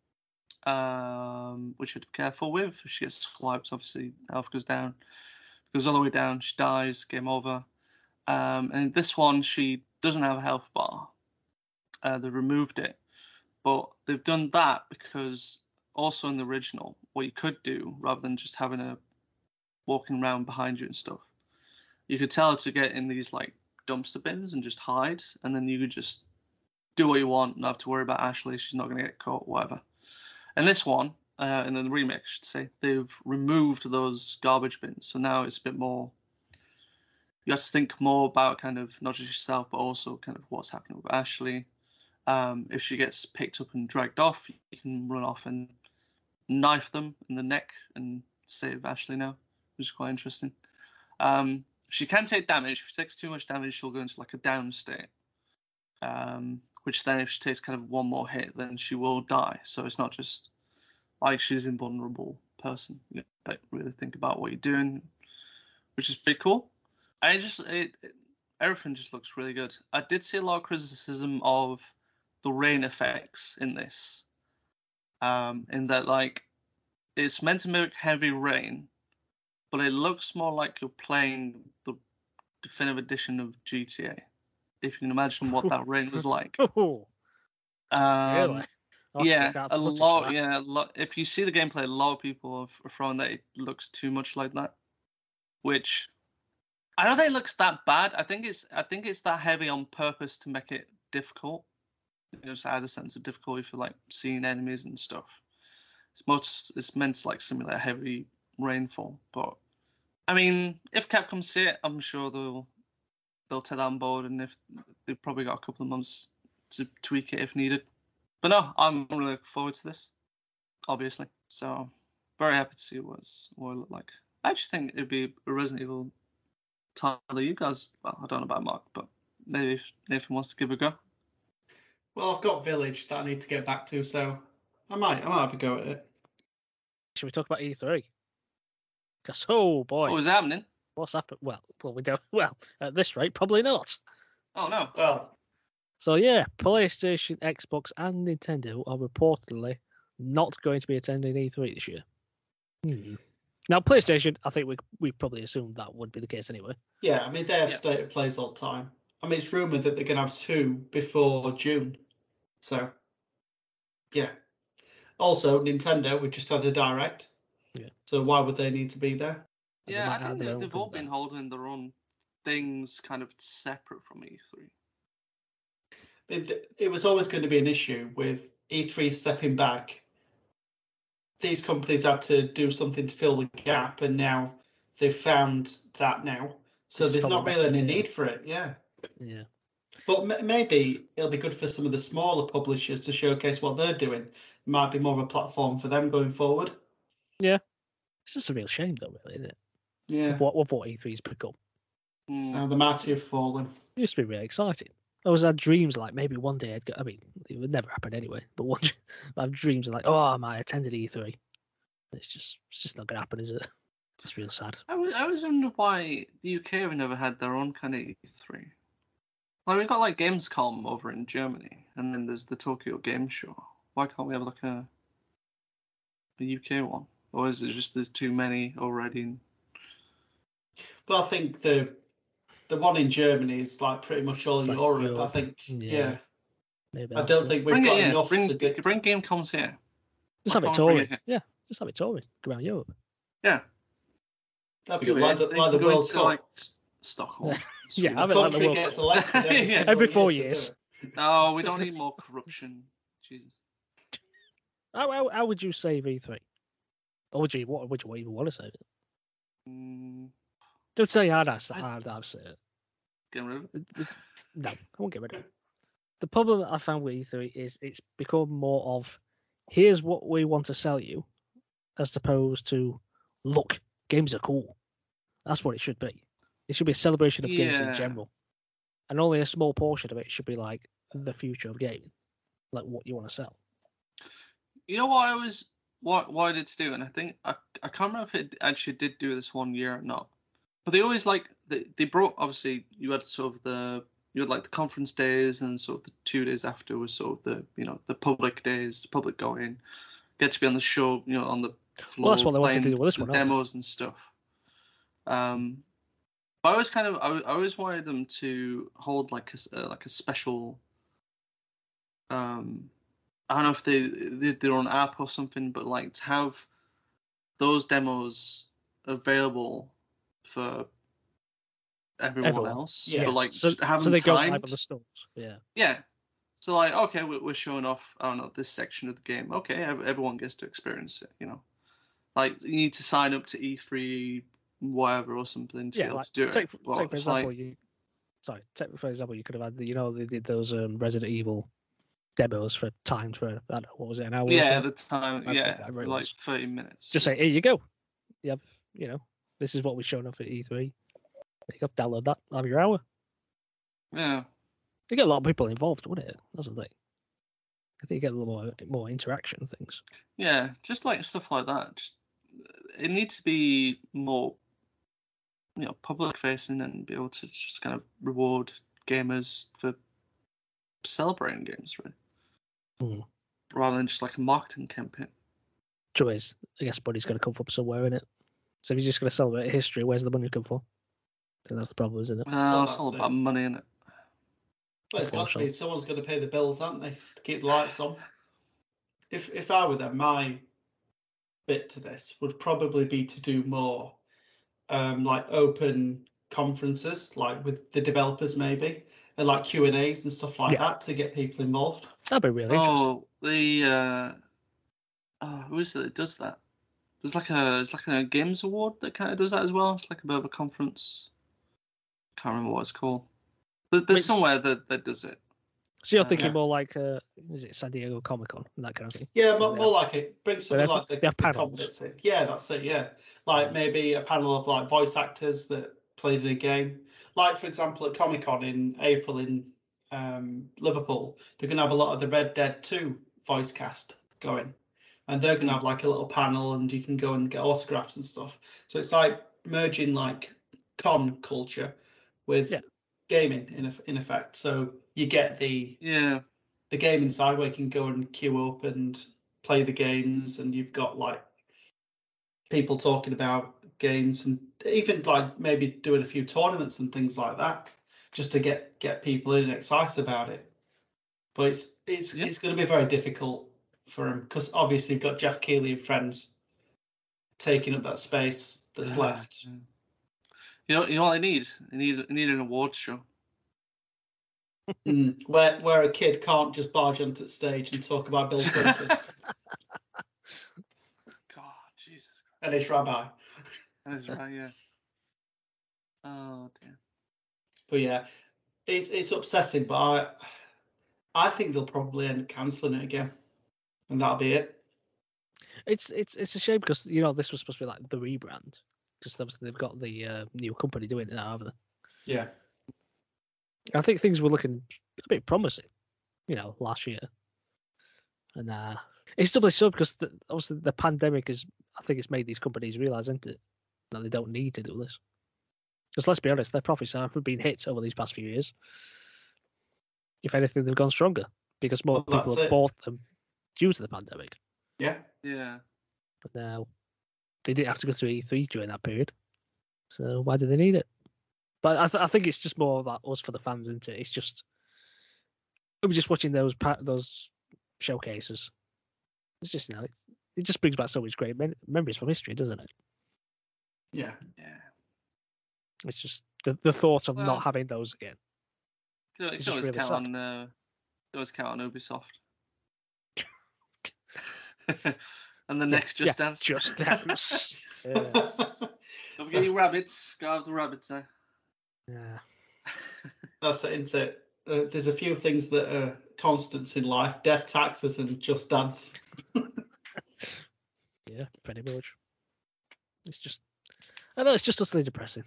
um, which you had to be careful with. If she gets swiped, obviously health goes down. Goes all the way down, she dies, game over. Um, and this one, she doesn't have a health bar. Uh, they removed it. But they've done that because also in the original, what you could do, rather than just having a walking around behind you and stuff, you could tell her to get in these like dumpster bins and just hide, and then you could just do what you want, not have to worry about Ashley, she's not going to get caught, whatever. And this one, uh, and then the remake, I should say, they've removed those garbage bins. So now it's a bit more. You have to think more about kind of not just yourself, but also kind of what's happening with Ashley. Um, if she gets picked up and dragged off, you can run off and knife them in the neck and save Ashley now, which is quite interesting. Um, she can take damage. If she takes too much damage, she'll go into like a down state. Um, which then if she takes kind of one more hit, then she will die. So it's not just like she's an invulnerable person. You know, really think about what you're doing, which is pretty cool. I just it, it everything just looks really good. I did see a lot of criticism of the rain effects in this, um, in that like it's meant to mimic heavy rain, but it looks more like you're playing the definitive edition of G T A. If you can imagine what that rain was like. Oh, Um, really? I'll yeah, check out a footage lot. of that. Yeah, a lot. If you see the gameplay, a lot of people are throwing that it looks too much like that, which I don't think it looks that bad. I think it's I think it's that heavy on purpose to make it difficult. It just add a sense of difficulty for like seeing enemies and stuff. It's most it's meant to like simulate heavy rainfall, but I mean, if Capcom see it, I'm sure they'll they'll take that on board, and if they've probably got a couple of months to tweak it if needed. But no, I'm really looking forward to this, obviously. So very happy to see what's what it look like. I just think it'd be a Resident Evil title that you guys, well, I don't know about Mark, but maybe if Nathan wants to give it a go. Well, I've got Village that I need to get back to, so I might, I might have a go at it. Should we talk about E three? Because oh boy, What was happening? what's happened? Well, well, we don't. Well, at this rate, probably not. Oh no. Well, So yeah, PlayStation, Xbox, and Nintendo are reportedly not going to be attending E three this year. Hmm. Now, PlayStation, I think we we probably assumed that would be the case anyway. yeah, I mean, they have Yeah. state of plays all the time. I mean, it's rumoured that they're going to have two before June. So, yeah. Also, Nintendo, we just had a Direct. Yeah. So why would they need to be there? And they Yeah, might I have think their they, own they've thing all been there. holding their own things kind of separate from E three. It, it was always going to be an issue with E three stepping back. These companies had to do something to fill the gap, and now they've found that now. So It's there's not probably really better, any yeah. need for it, yeah. Yeah. But m- maybe it'll be good for some of the smaller publishers to showcase what they're doing. It might be more of a platform for them going forward. It's just a real shame, though, really, isn't it? Yeah. Of what, of what E three's become. Hmm. Now the mighty have fallen. It used to be really exciting. I always had dreams like maybe one day I'd go. I mean, it would never happen anyway. But one, I have dreams like, oh, I might attended E three. It's just, it's just not gonna happen, is it? It's real sad. I was I always wonder why the U K have never had their own kind of E three. Like we've got like Gamescom over in Germany, and then there's the Tokyo Game Show. Why can't we have like a a U K one? Or is it just there's too many already? But I think the the one in Germany is like pretty much all It's like Europe. Europe. I think, Yeah. yeah. Maybe I that's don't it. think we've Bring got it, yeah. enough Bring, to dict- bring Gamecoms here. Just Why have it can't we bring touring. it Yeah, just have it touring. Go around Europe. Yeah. That'd be Do good, like it. the, They like the can go World into, Cup. like, S- Stockholm. Yeah, Sweden. have The it like the country World gets Cup. elected every, Yeah. single Every four year to do years. it. No, we don't need more corruption. Jesus. How, how, how would you save E three? Or would you, what would you even want to save it? Mm, Don't say hard as I- hard as it. get rid of it. The- the- No, I won't get rid of it. The problem that I found with E three is it's become more of here's what we want to sell you, as opposed to look, games are cool. That's what it should be. It should be a celebration of games in Yeah. general, and only a small portion of it should be like the future of gaming, like what you want to sell. You know what I was what what I did do, and I think I I can't remember if it actually did do this one year or not. But they always like they, they brought obviously you had sort of the you had like the conference days and sort of the two days after was sort of the you know the public days, the public going, get to be on the show, you know, on the floor Well, that's what they wanted to playing do with this the one, aren't they? demos and stuff. Um, but I always kind of I, I always wanted them to hold like a s- uh, like a special. Um, I don't know if they they did their own app or something, but like to have those demos available for everyone, Everyone. else. Yeah. But like So, just have so them they go timed. live on the stores. Yeah. Yeah. So like, okay, we're we're showing off, I don't know, this section of the game. Okay, ev- everyone gets to experience it, you know. Like you need to sign up to E three, whatever or something to be Yeah, able like to do take it. for, But take for it's example, like, you sorry, take for example, you could have had the, you know, they did those um, Resident Evil demos for timed for I don't know, what was it, an hour? yeah, or the time, something? yeah, Whatever it like was. thirty minutes. Just say, here you go. You have, you know, this is what we've shown off at E three. You go download that, have your hour. Yeah. You get a lot of people involved, wouldn't it? That's the thing. I think you get a little more more interaction and things. Yeah, just like stuff like that. Just it needs to be more, you know, public facing and be able to just kind of reward gamers for celebrating games, really, Hmm. rather than just like a marketing campaign. True is, I guess money's going to come from somewhere in it. So if you're just going to celebrate history, where's the money come from? I think that's the problem, isn't it? Well, Well, it's all that's about it. money, innit? Well, it's got to Unfortunately. be. Someone's going to pay the bills, aren't they, to keep the lights on? If if I were them, my bit to this would probably be to do more, um, like open conferences, like with the developers maybe, and like Q and A's and stuff like Yeah. that to get people involved. That'd be really interesting. Oh, the uh, oh, who is it that does that? There's like a it's like a games award that kind of does that as well. It's like a bit of a conference. Can't remember what it's called. There- There's Which- somewhere that, that does it. So you're Uh, thinking yeah. more like, uh, is it San Diego Comic Con and that kind of thing? Yeah, more, Yeah. more like it. Bring something they have- like the, they have the panels. competence in. Yeah, that's it. Yeah, like maybe a panel of like voice actors that played in a game. Like for example, at Comic Con in April in um, Liverpool, they're going to have a lot of the Red Dead two voice cast going, and they're going to have like a little panel, and you can go and get autographs and stuff. So it's like merging like con culture with Yeah. gaming in eff- in effect. So you get the Yeah. the gaming side where you can go and queue up and play the games, and you've got like people talking about games, and even like maybe doing a few tournaments and things like that, just to get get people in and excited about it. But it's it's Yeah. it's going to be very difficult for him because obviously you've got Jeff Keighley and friends taking up that space that's Yeah, left. yeah. You know, you know what I need? I need, I need an awards show. Mm, where where a kid can't just barge onto the stage and talk about Bill Clinton God, Jesus Christ. and his rabbi. That's right, yeah. Oh dear. But yeah, it's it's upsetting, but I I think they'll probably end up cancelling it again, and that'll be it. It's it's it's a shame because you know this was supposed to be like the rebrand because obviously they've got the uh, new company doing it now, haven't they? Yeah, I think things were looking a bit promising, you know, last year, and uh, it's doubly so because the, obviously the pandemic is, I think it's made these companies realise, isn't it, that they don't need to do this. Because let's be honest, their profits have been hit over these past few years. If anything, they've gone stronger because more Well, people that's have it. bought them due to the pandemic. yeah, Yeah. But now they didn't have to go through E three during that period, so why do they need it? But I, th- I think it's just more about us for the fans, isn't it? It's just we were just watching those pa- those showcases. It's just, you know, it, it just brings back so much great mem- memories from history, doesn't it? yeah. Yeah. It's just the, the thought of Well- not having those again. You know, you It's can just always really count sad. on, uh, you can always count on Ubisoft. And the next Just yeah, Dance. Just Dance. yeah. Don't forget your rabbits. Gotta have the rabbits there. yeah. That's it, isn't it? Uh, there's a few things that are constants in life: death, taxes, and Just Dance. Yeah, pretty much. It's just, I know it's just utterly depressing.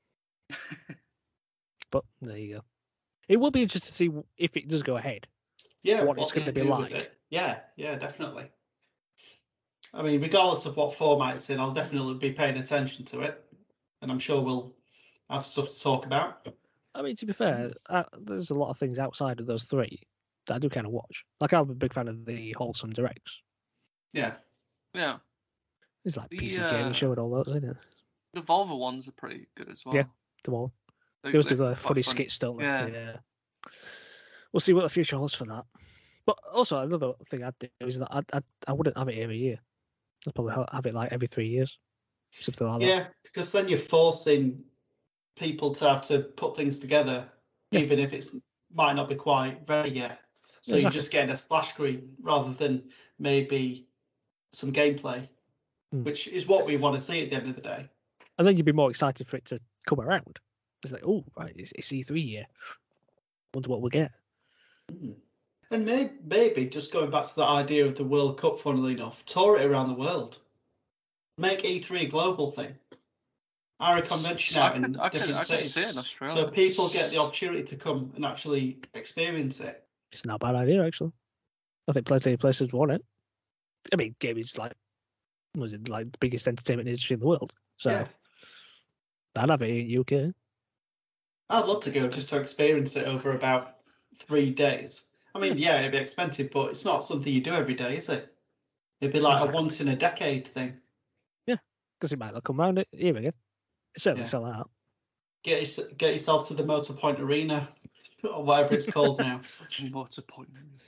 But there you go. It will be interesting to see if it does go ahead. Yeah, What it's they gonna be do with like. it. Yeah, yeah, definitely. I mean, regardless of what format it's in, I'll definitely be paying attention to it, and I'm sure we'll have stuff to talk about. I mean, to be fair, uh, there's a lot of things outside of those three that I do kind of watch. Like, I'm a big fan of the Wholesome Directs. Yeah, Yeah. It's like The, P C uh, Gaming Show and all those, isn't it? The Volvo ones are pretty good as well. Yeah. Come on. They, Those they're do the quite funny skits, don't they? Yeah. We'll see what the future holds for that. But also, another thing I'd do is that I I, I wouldn't have it every year. I'd probably ha- have it like every three years. Something like that. yeah, because then you're forcing people to have to put things together, Yeah. even if it's might not be quite ready yet. So Exactly. you're just getting a splash screen rather than maybe some gameplay, Hmm. which is what we want to see at the end of the day. And then you'd be more excited for it to come around. It's like, oh, right, it's, it's E three year. Wonder what we'll get. Mm. And maybe, maybe just going back to the idea of the World Cup, funnily enough, tour it around the world. Make E three a global thing. Hire a convention I out in could, I could, different I could cities, see it in Australia. so people get the opportunity to come and actually experience it. It's not a bad idea, actually. I think plenty of places want it. I mean, gaming is like, was it like the biggest entertainment industry in the world? So Yeah, I'd have it in U K. I'd love to go just to experience it over about three days. I mean, yeah, it'd be expensive, but it's not something you do every day, is it? It'd be like Exactly. a once in a decade thing. Because it might not come round it here again. It certainly Yeah. sell out. Get your, get yourself to the Motorpoint Arena or whatever it's called now. What's the point?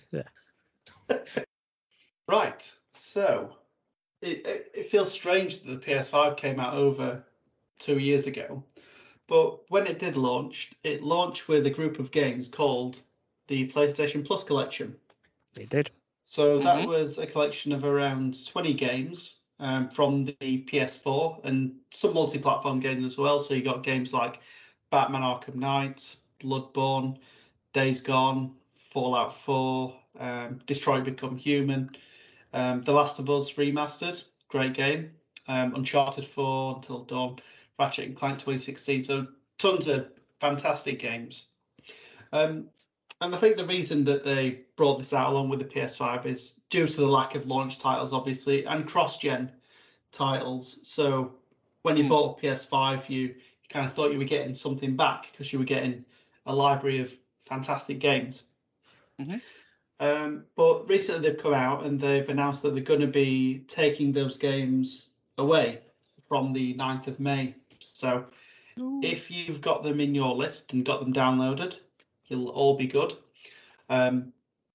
Right, so it, it, it feels strange that the P S five came out over two years ago, but when it did launch, it launched with a group of games called the PlayStation Plus Collection. They did. So that Mhm. was a collection of around twenty games um, from the P S four and some multi-platform games as well. So you got games like Batman Arkham Knight, Bloodborne, Days Gone, Fallout four, um, Detroit Become Human, um, The Last of Us Remastered, great game, um, Uncharted four, Until Dawn, Ratchet and Clank twenty sixteen. So tons of fantastic games. Um, and I think the reason that they brought this out along with the P S five is due to the lack of launch titles, obviously, and cross-gen titles. So when you Hmm. bought a P S five, you, you kind of thought you were getting something back because you were getting a library of fantastic games. Mhm. Um, but recently they've come out and they've announced that they're going to be taking those games away from the ninth of May. So if you've got them in your list and got them downloaded, you'll all be good. Um,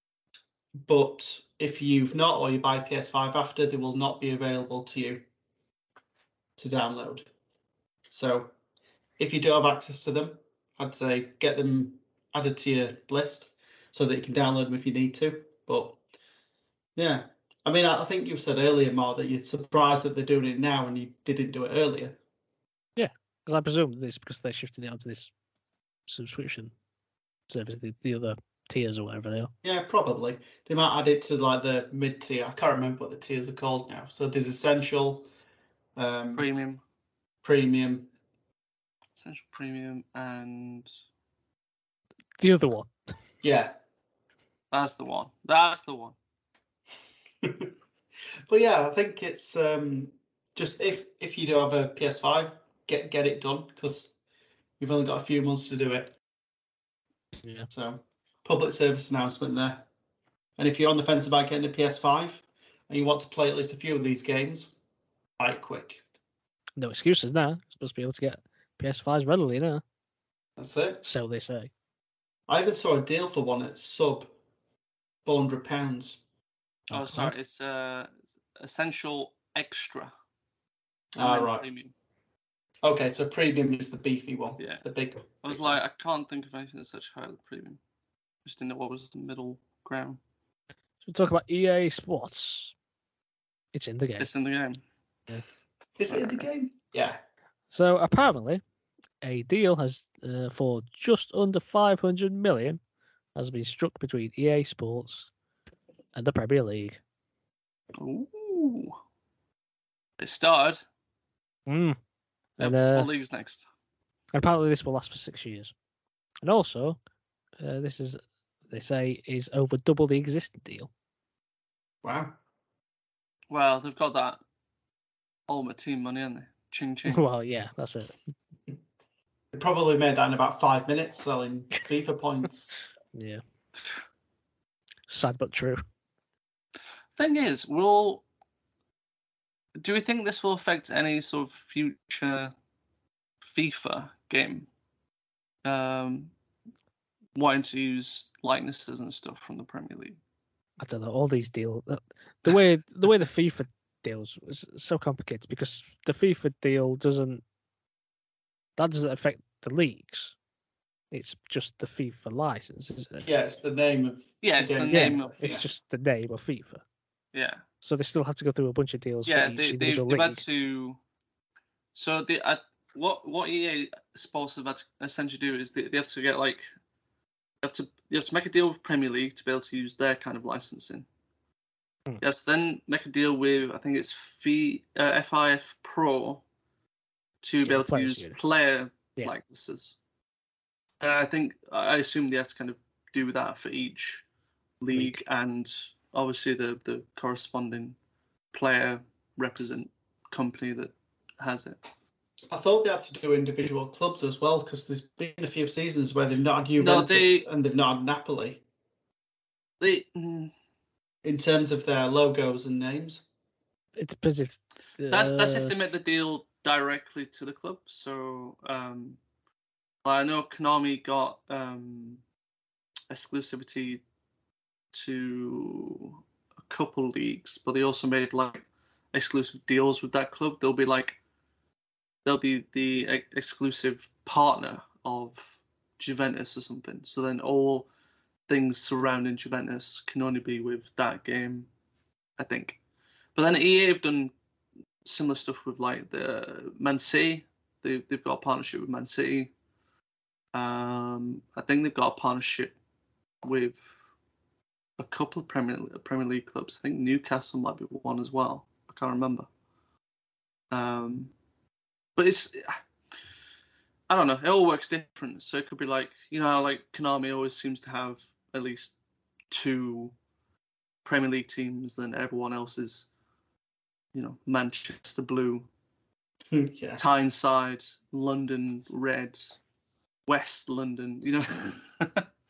but if you've not, or you buy P S five after, they will not be available to you to download. So if you do have access to them, I'd say get them added to your list so that you can download them if you need to. But yeah, I mean, I I think you said earlier, Mark, that you're surprised that they're doing it now and you didn't do it earlier. Because I presume this because they're shifting it onto this subscription service, the, the other tiers or whatever they are. Yeah, probably. They might add it to like the mid tier. I can't remember what the tiers are called now. So there's essential, um, Premium, premium. essential premium, and The other one. Yeah. that's the one. That's the one. But yeah, I think it's um, just if if you do have a P S five, get get it done because you've only got a few months to do it. Yeah. So public service announcement there. And if you're on the fence about getting a P S five and you want to play at least a few of these games, buy it quick. No excuses now. You're supposed to be able to get P S fives readily now. That's it. So they say. I even saw a deal for one at sub four hundred pounds. Oh, Okay. sorry, it's uh, essential extra. and Ah, then right. Premium. Okay, so premium is the beefy one. Yeah. The big. I was big like, I can't think of anything that's such high premium. Just didn't know what was the middle ground. So we talk about E A Sports. It's in the game. It's in the game. one. Is it in the game? Yeah. So apparently, a deal has uh, for just under five hundred million has been struck between E A Sports and the Premier League. Ooh. It started. Mm. And, Uh, uh, what league's next? and apparently this will last for six years. And also, uh, this is they say is over double the existing deal. Wow. Well, they've got that Ultimate Team money, haven't they? Ching ching. Well, yeah, that's it. They probably made that in about five minutes selling FIFA points. Yeah. Sad but true. Thing is, will do we think this will affect any sort of future FIFA game? Um, wanting to use likenesses and stuff from the Premier League. I don't know, all these deals. The way the way the FIFA deals is so complicated because the FIFA deal doesn't that doesn't affect the leagues. It's just the FIFA license, isn't it? Yeah, it's the name of. Yeah, it's the game. name Yeah, of it's yeah. just the name of FIFA. Yeah. So they still have to go through a bunch of deals Yeah, for each they, they, individual they've league. had to. So the uh, what what E A supposed to have to essentially do is they, they have to get like they have to they have to make a deal with Premier League to be able to use their kind of licensing. Hmm. Yes, then make a deal with I think it's F, uh, F I F Pro to be Yeah, able to players use unit. player Yeah. licenses. And I think I assume they have to kind of do that for each league, League. and obviously the the corresponding player represent company that has it. I thought they had to do individual clubs as well, because there's been a few seasons where they've not had No, Juventus they- and they've not had Napoli They mm, in terms of their logos and names. It depends if that's that's if uh, they make the deal directly to the club. So um, I know Konami got um, exclusivity to a couple leagues, but they also made like exclusive deals with that club. They'll be like they'll be the ex- exclusive partner of Juventus or something. So then all things surrounding Juventus can only be with that game, I think. But then E A have done similar stuff with like the Man City. They they've got a partnership with Man City. Um, I think they've got a partnership with a couple of Premier Premier League clubs. I think Newcastle might be one as well. I can't remember. Um, but it's I don't know. It all works different. So it could be like you know how like Konami always seems to have at least two Premier League teams, then everyone else is you know Manchester Blue, Yeah. Tyneside, London Red, West London. You know.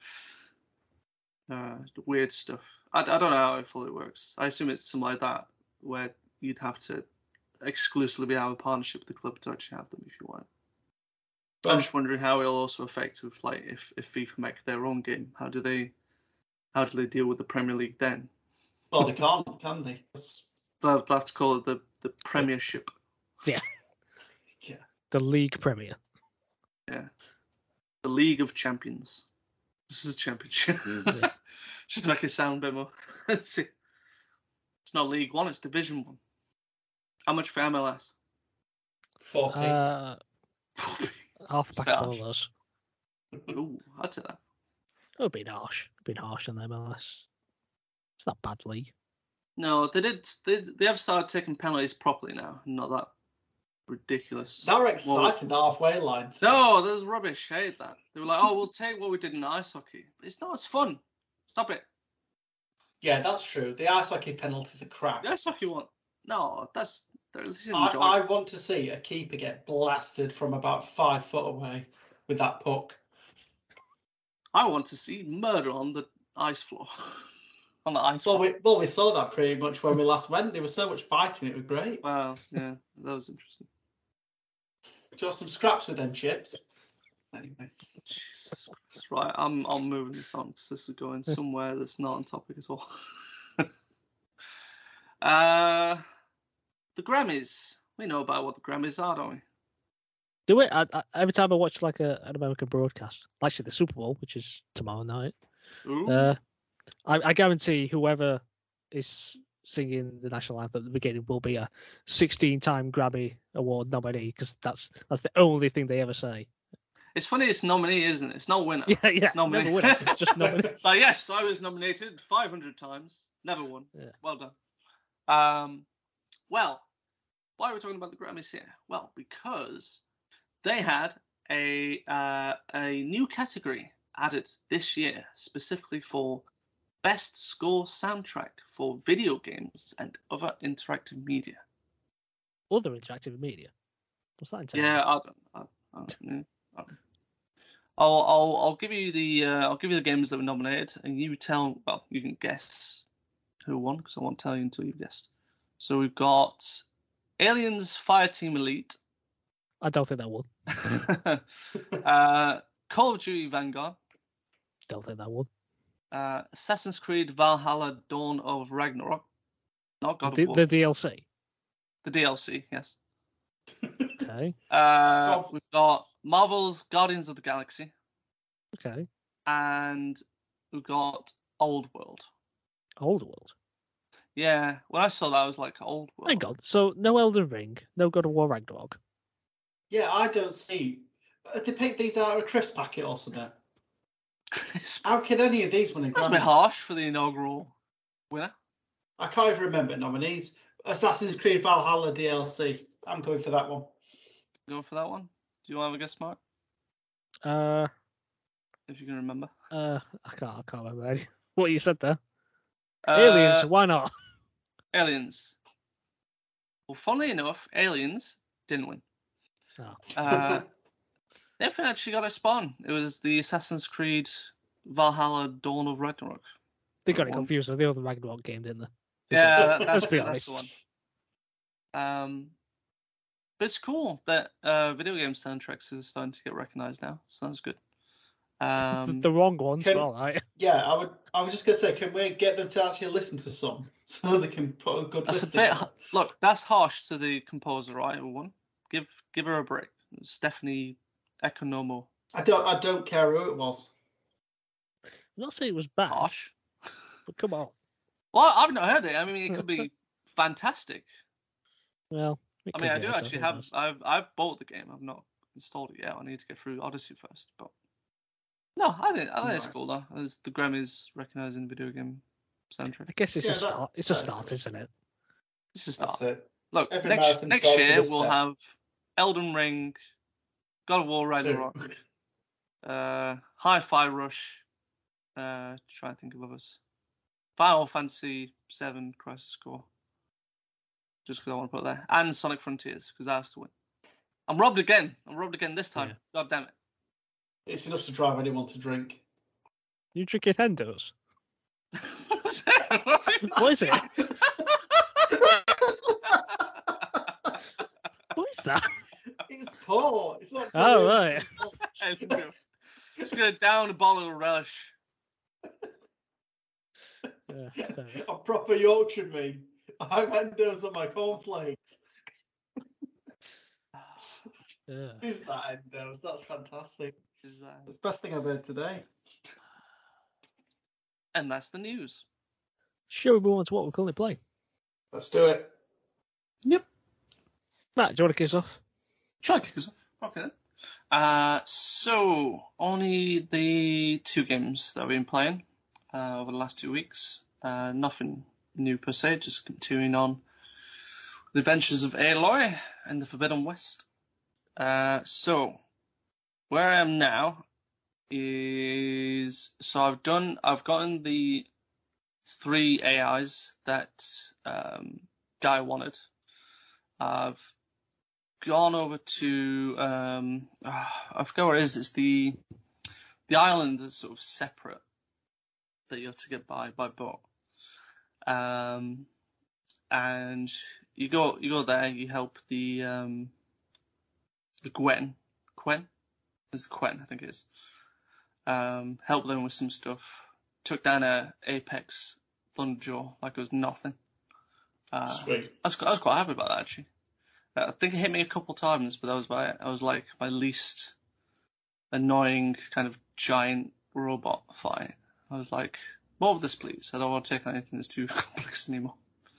Uh, weird stuff. I, I don't know how it fully works. I assume it's something like that, where you'd have to exclusively have a partnership with the club to actually have them if you want. Well, I'm just wondering how it'll also affect with like if, if FIFA make their own game. How do they how do they deal with the Premier League then? well, they can't, can they? They'll have to call it the, the Premiership. yeah, Yeah. the league premier. Yeah, the League of Champions. This is a championship. Yeah. Just to make it sound a bit more. It's not League One, it's Division One. How much for M L S? four P. Uh, half a It's pack a bit of all those. Ooh, I'd say that. It would be harsh. Been harsh on the M L S. It's not bad league. No, they did. They, they have started taking penalties properly now. Not that ridiculous. They're excited halfway lines. No, that's rubbish. I hate that. They were like, oh, we'll take what we did in ice hockey. It's not as fun. Stop it. Yeah, that's true. The ice hockey penalties are crap. The ice hockey one. No, that's. This is I, enjoyable. I want to see a keeper get blasted from about five foot away with that puck. I want to see murder on the ice floor. On the ice Well, floor. we well we saw that pretty much when we last went. There was so much fighting; it was great. Wow, yeah, that was interesting. Just some scraps with them chips. Anyway, Jesus Christ. Right, I'm I'm moving this on because this is going somewhere that's not on topic at all. uh, the Grammys. We know about what the Grammys are, don't we? Do it. I, I, every time I watch like a, an American broadcast, actually the Super Bowl, which is tomorrow night, Ooh. uh, I, I guarantee whoever is singing the national anthem at the beginning will be a sixteen-time Grammy Award nominee, because that's that's the only thing they ever say. It's funny, it's nominee, isn't it? It's not winner. Yeah, yeah. It's nominee. Never winner. It's just nominee. Like, yes, I was nominated five hundred times. Never won. Yeah. Well done. Um, well, why are we talking about the Grammys here? Well, because they had a uh, a new category added this year, specifically for Best Score Soundtrack for Video Games and Other Interactive Media. Other interactive media. What's that entail? Yeah, I don't. I, I don't, yeah, I don't. I'll I'll I'll give you the uh, I'll give you the games that were nominated, and you tell. Well, you can guess who won, because I won't tell you until you've guessed. So we've got Aliens Fireteam Elite, I don't think that would. uh, Call of Duty Vanguard, Don't think that would. uh, Assassin's Creed Valhalla Dawn of Ragnarok, not God The, of War, the D L C. the D L C, yes. Okay. Uh, Oh. we've got Marvel's Guardians of the Galaxy, Okay. And we got Old World. Old World. Yeah, when I saw that, I was like, Old World. Hang on. So no Elden Ring, no God of War Ragnarok. Yeah, I don't see. Have they picked these out of a crisp packet or something? Crisp. How can any of these win a That's a Grammy? bit harsh for the inaugural winner. I can't even remember nominees. Assassin's Creed Valhalla D L C. I'm going for that one. Going for that one? Do you want to have a guess, Mark? Uh, If you can remember. uh, I can't. I can't remember any- what you said there. Uh, Aliens. Why not? Aliens. Well, funnily enough, Aliens didn't win. Oh. Uh, Everything actually got a spawn. It was the Assassin's Creed Valhalla Dawn of Ragnarok. They got it One. confused with the other Ragnarok game, didn't they? Yeah, that, that's, Let's be that's the one. Um, but it's cool that uh, video game soundtracks are starting to get recognised now. So that's good. The, Um, the wrong ones, Can- all right. Yeah, I would. I was just gonna say, can we get them to actually listen to some so they can put a good that's a list bit. together? Look, that's harsh to the composer, right? Who won? Give give her a break. Stephanie Economo. I don't. I don't care who it was. I'm not saying it was bad, Harsh. but come on. Well, I've not heard it. I mean, it could be fantastic. Well, it I could mean, I be, do guess, actually who have. knows? I've I've bought the game. I've not installed it yet. I need to get through Odyssey first. But no, I think I think it's Right. cool though. As the Grammys recognising video game soundtrack. I guess it's Yeah, a that- start. It's a that is start, good. isn't it? This is That's start. it. Look, Every next marathon next starts with year a we'll step. have Elden Ring, God of War Two. Ragnarok, uh, Hi-Fi Rush. Uh, try and think of others. Final Fantasy seven Crisis Core. Just because I want to put it there, and Sonic Frontiers because that has to win. I'm robbed again. I'm robbed again this time. Yeah. God damn it. It's enough to drive anyone to drink. You drinking Hendos? What What is it? What is that? It's poor. It's not. Oh, brilliant, right. it's not- Just gonna down a bottle of relish. Yeah, fair enough. A proper Yorkshire me. I have Endos on my cornflakes. Yeah. Is that Endos? That's fantastic. Is that? It's the best thing I've heard today. And that's the news. Shall we move on to what we're currently playing? Let's do it. Yep. Matt, do you want to kick us off? Shall I kick us off? Okay then. Uh, so only the two games that I've been playing uh, over the last two weeks. Uh, nothing new per se, just continuing on the adventures of Aloy and the Forbidden West. Uh, so where I am now is so I've done I've gotten the three A Is that um, Guy wanted. I've gone over to um, uh, I forget where it is. It's the the island that's sort of separate that you have to get by by boat. Um, and you go you go there. You help the um, the Gwen Gwen. It's the Gwen, I think it is. Um, help them with some stuff. Took down a Apex Thunderjaw like it was nothing. Uh, Sweet. I was, I was quite happy about that actually. Uh, I think it hit me a couple times, but that was my I was like my least annoying kind of giant robot fight. I was like, more of this, please. I don't want to take on anything that's too complex anymore.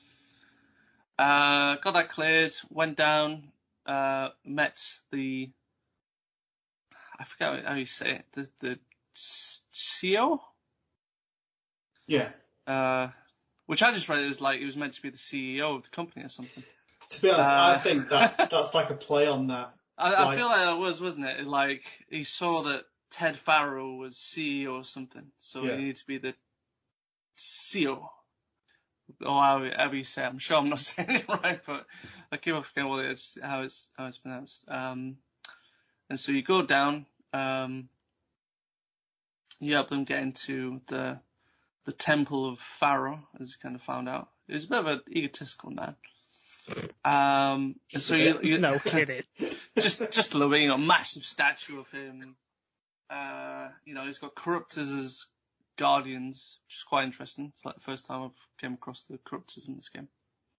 Uh, got that cleared. Went down. Uh, met the I forget how you say it. The the C E O. Yeah. Uh, which I just read it as like he was meant to be the C E O of the company or something. To be honest, Uh, I think that that's like a play on that. I, I Like- feel like that was, wasn't it? Like he saw that Ted Farrell was C E O or something, so Yeah. he needed to be the C E O. Or however you say it. I'm sure I'm not saying it right, but I keep on forgetting what it's, how it's how it's pronounced. Um, and so you go down, um, you help them get into the the temple of Pharaoh, as you kind of found out. He was a bit of an egotistical man. Um, Just so a you, bit. you No kidding. just just a little bit, you know, massive statue of him. Uh, you know, he's got corruptors as guardians, which is quite interesting. It's like the first time I've came across the corruptors in this game.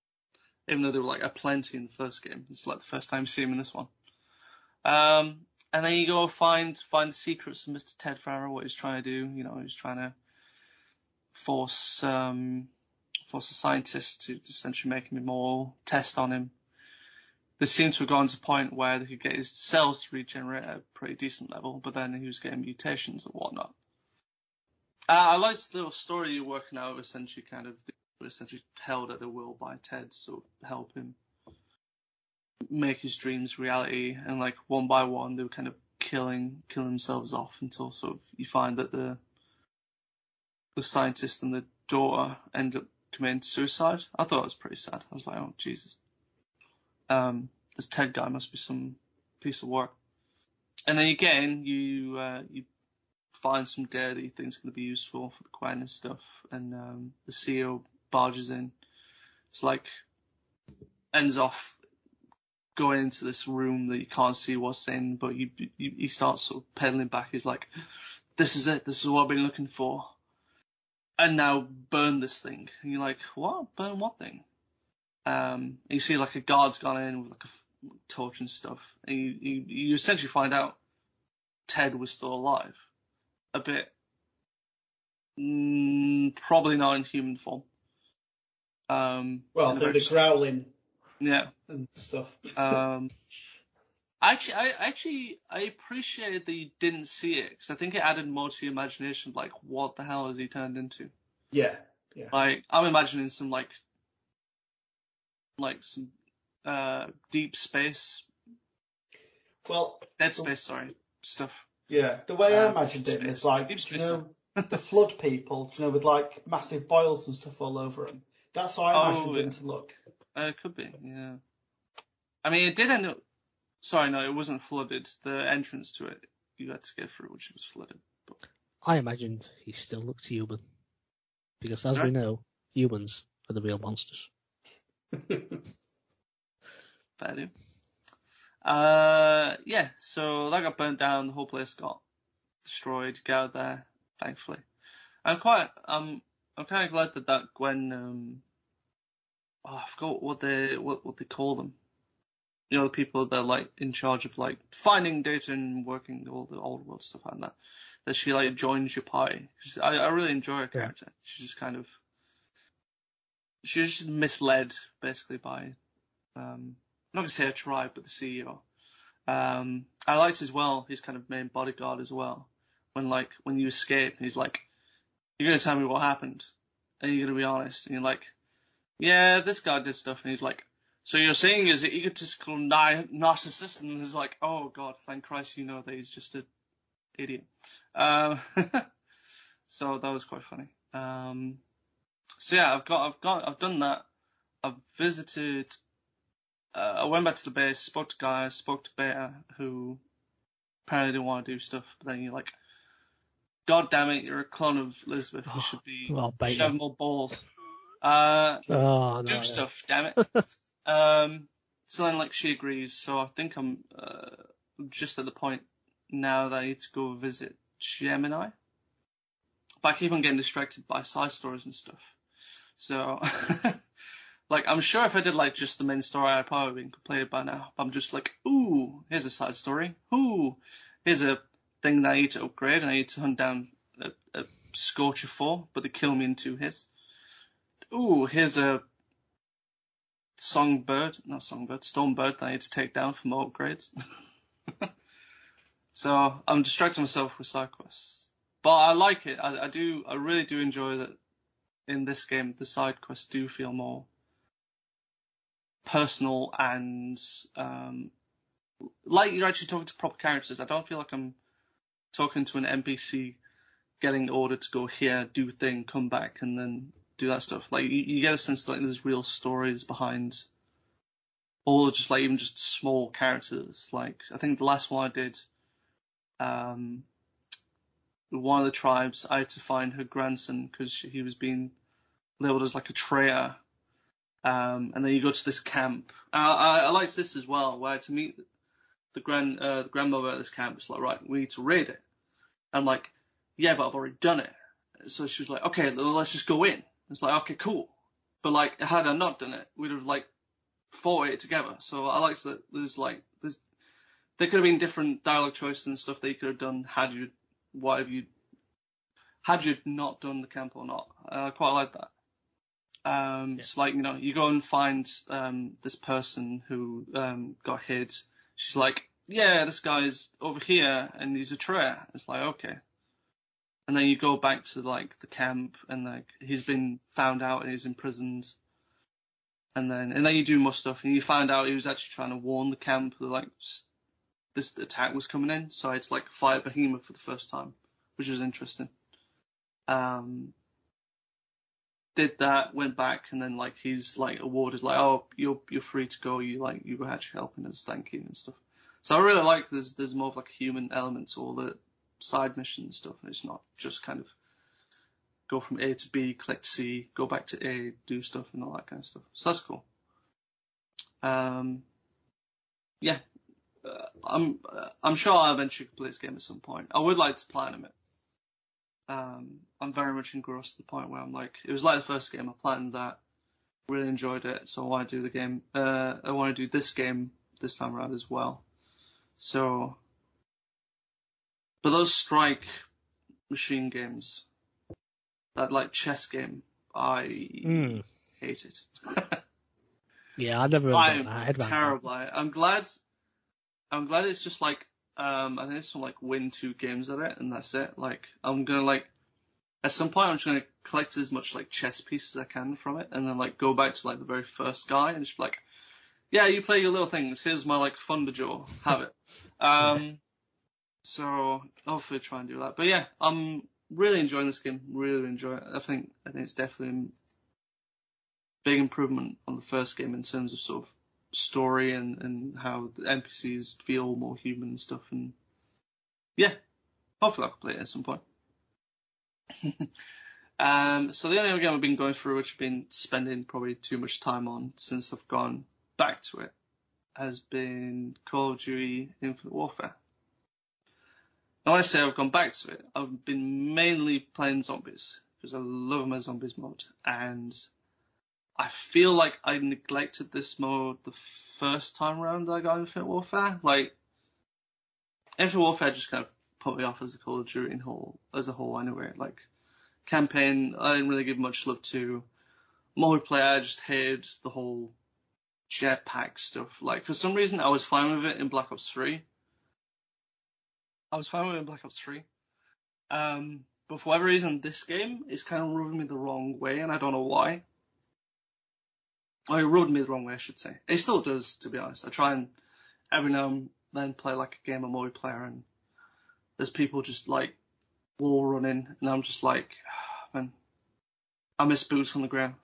Even though there were like a plenty in the first game, it's like the first time you see him in this one. Um, and then you go find find the secrets of Mister Ted Farrell, what he's trying to do. You know, he's trying to force um, force the scientists to essentially make him immoral, test on him. They seem to have gone to a point where they could get his cells to regenerate at a pretty decent level, but then he was getting mutations and whatnot. Uh, I liked the little story you're working out, essentially kind of essentially held at the will by Ted, so help him make his dreams reality, and like one by one they were kind of killing killing themselves off until sort of you find that the the scientist and the daughter end up committing suicide. I thought it was pretty sad. I was like, oh Jesus. Um, this Ted guy must be some piece of work. And then again, you uh, you find some data that you think is going to be useful for the Quen and stuff, and um, the C E O barges in. It's like ends off going into this room that you can't see what's in, but you, you he starts sort of pedaling back. He's like, "This is it. This is what I've been looking for." And now burn this thing. And you're like, "What? Burn what thing?" Um, and you see like a guard's gone in with like a f- torch and stuff, and you, you you essentially find out Ted was still alive, a bit, mm, probably not in human form. Um, well, I think the growling, yeah, and stuff. um, actually, I actually I appreciated that you didn't see it, because I think it added more to your imagination. Like, what the hell has he turned into? Yeah, yeah. Like, I'm imagining some like. like some uh, deep space, well, dead space, sorry, stuff. Yeah, the way I Uh, imagined deep it is space. like, Deep do you space know, the flood people, do you know, with like massive boils and stuff all over them. That's how I Oh, imagined yeah. him to look. Uh, it could be, yeah. I mean, it did end up. Sorry, no, it wasn't flooded. The entrance to it, you had to get through, which was flooded. But... I imagined he still looked human, because as Right. we know, humans are the real monsters. Fair do. Uh, yeah, so that got burnt down. The whole place got destroyed. Get out there, thankfully. I'm quite. Um, I'm kind of glad that that Gwen. Um, oh, I forgot what they what what they call them. You know, the people that are like in charge of like finding data and working all the old world stuff like that. That she like joins your party. I I really enjoy her character. Yeah. She's just kind of. She's just misled basically by. Um, I'm not gonna say a tribe, but the C E O. Um, I liked as well his kind of main bodyguard as well. When like when you escape, and he's like, "You're gonna tell me what happened, and you're gonna be honest." And you're like, "Yeah, this guy did stuff." And he's like, "So you're saying he's an egotistical nar- narcissist?" And he's like, "Oh God, thank Christ, you know that he's just an idiot." Um, so that was quite funny. Um, so yeah, I've got, I've got, I've done that. I've visited. Uh, I went back to the base, spoke to guys, spoke to Beta, who apparently didn't want to do stuff. But then you're like, God damn it, you're a clone of Elizabeth. You should be Well, you should have more balls. Uh, oh, no, do no. stuff, damn it. um, so then like she agrees. So I think I'm uh, just at the point now that I need to go visit Gemini. But I keep on getting distracted by side stories and stuff. So. Like, I'm sure if I did, like, just the main story, I'd probably been completed by now. But I'm just like, ooh, here's a side story. Ooh, here's a thing that I need to upgrade, and I need to hunt down a, a Scorcher four, but they kill me in two hits. Ooh, here's a Songbird, not Songbird, Stormbird that I need to take down for more upgrades. So, I'm distracting myself with side quests. But I like it. I, I do, I really do enjoy that in this game, the side quests do feel more personal and um, like you're actually talking to proper characters. I don't feel like I'm talking to an N P C getting ordered to go here, do thing, come back, and then do that stuff. Like you, you get a sense that like there's real stories behind all just like even just small characters. Like I think the last one I did, um, one of the tribes, I had to find her grandson because he was being labeled as like a traitor. Um, and then you go to this camp. I, I, I liked this as well, where to meet the grand uh, the grandmother at this camp, it's like, right, we need to raid it. I'm like, yeah, but I've already done it. So she was like, okay, let's just go in. It's like, okay, cool. But like, had I not done it, we'd have like fought it together. So I like that there's like there's there could have been different dialogue choices and stuff that you could have done had you, what have you, had you not done the camp or not. I uh, quite like that. Um, yeah. It's like, you know, you go and find um, this person who um, got hid. She's like, yeah, this guy's over here and he's a traitor. It's like, okay. And then you go back to like the camp and like he's been found out and he's imprisoned. And then and then you do more stuff and you find out he was actually trying to warn the camp that like this attack was coming in. So it's like Fire Behemoth for the first time, which was interesting. Um, did that, went back, and then like he's like awarded like, oh, you're you're free to go. You like you were actually helping us, thank you and stuff. So I really like there's there's more of like a human element to all the side mission and stuff, and it's not just kind of go from A to B, collect C, go back to A, do stuff and all that kind of stuff. So that's cool. Um, yeah, uh, I'm uh, I'm sure I'll eventually play this game at some point. I would like to platinum it. Um, I'm very much engrossed to the point where I'm like, it was like the first game, I planned that, really enjoyed it, so I want to do the game, uh, I want to do this game this time around as well. So, but those strike machine games, that like chess game, I mm. hate it. Yeah, I never. I'm terrible. I'm glad. I'm glad it's just like. Um, I think it's from like win two games at it, and that's it. Like, I'm gonna like, at some point, I'm just gonna collect as much like chess pieces as I can from it, and then like go back to like the very first guy and just be like, yeah, you play your little things. Here's my like Thunderjaw. Have it. Um, so hopefully try and do that. But yeah, I'm really enjoying this game. Really enjoy it. I think I think it's definitely a big improvement on the first game in terms of sort of story and, and how the N P Cs feel more human and stuff, and yeah, hopefully I'll play it at some point. um, so the only other game I've been going through, which I've been spending probably too much time on since I've gone back to it, has been Call of Duty Infinite Warfare. Now when I say I've gone back to it, I've been mainly playing zombies, because I love my zombies mode, and I feel like I neglected this mode the first time round I got Infinite Warfare. Like, Infinite Warfare just kind of put me off as a Call of Duty in whole, as a whole anyway. Like, campaign, I didn't really give much love to. Multiplayer, I just hated the whole jetpack stuff. Like, for some reason, I was fine with it in Black Ops three. I was fine with it in Black Ops three. Um, but for whatever reason, this game is kind of rubbing me the wrong way, and I don't know why. Oh, it rubbed me the wrong way, I should say. It still does, to be honest. I try and every now and then play like a game of multiplayer, and there's people just like wall running, and I'm just like, oh, man, I miss boots on the ground.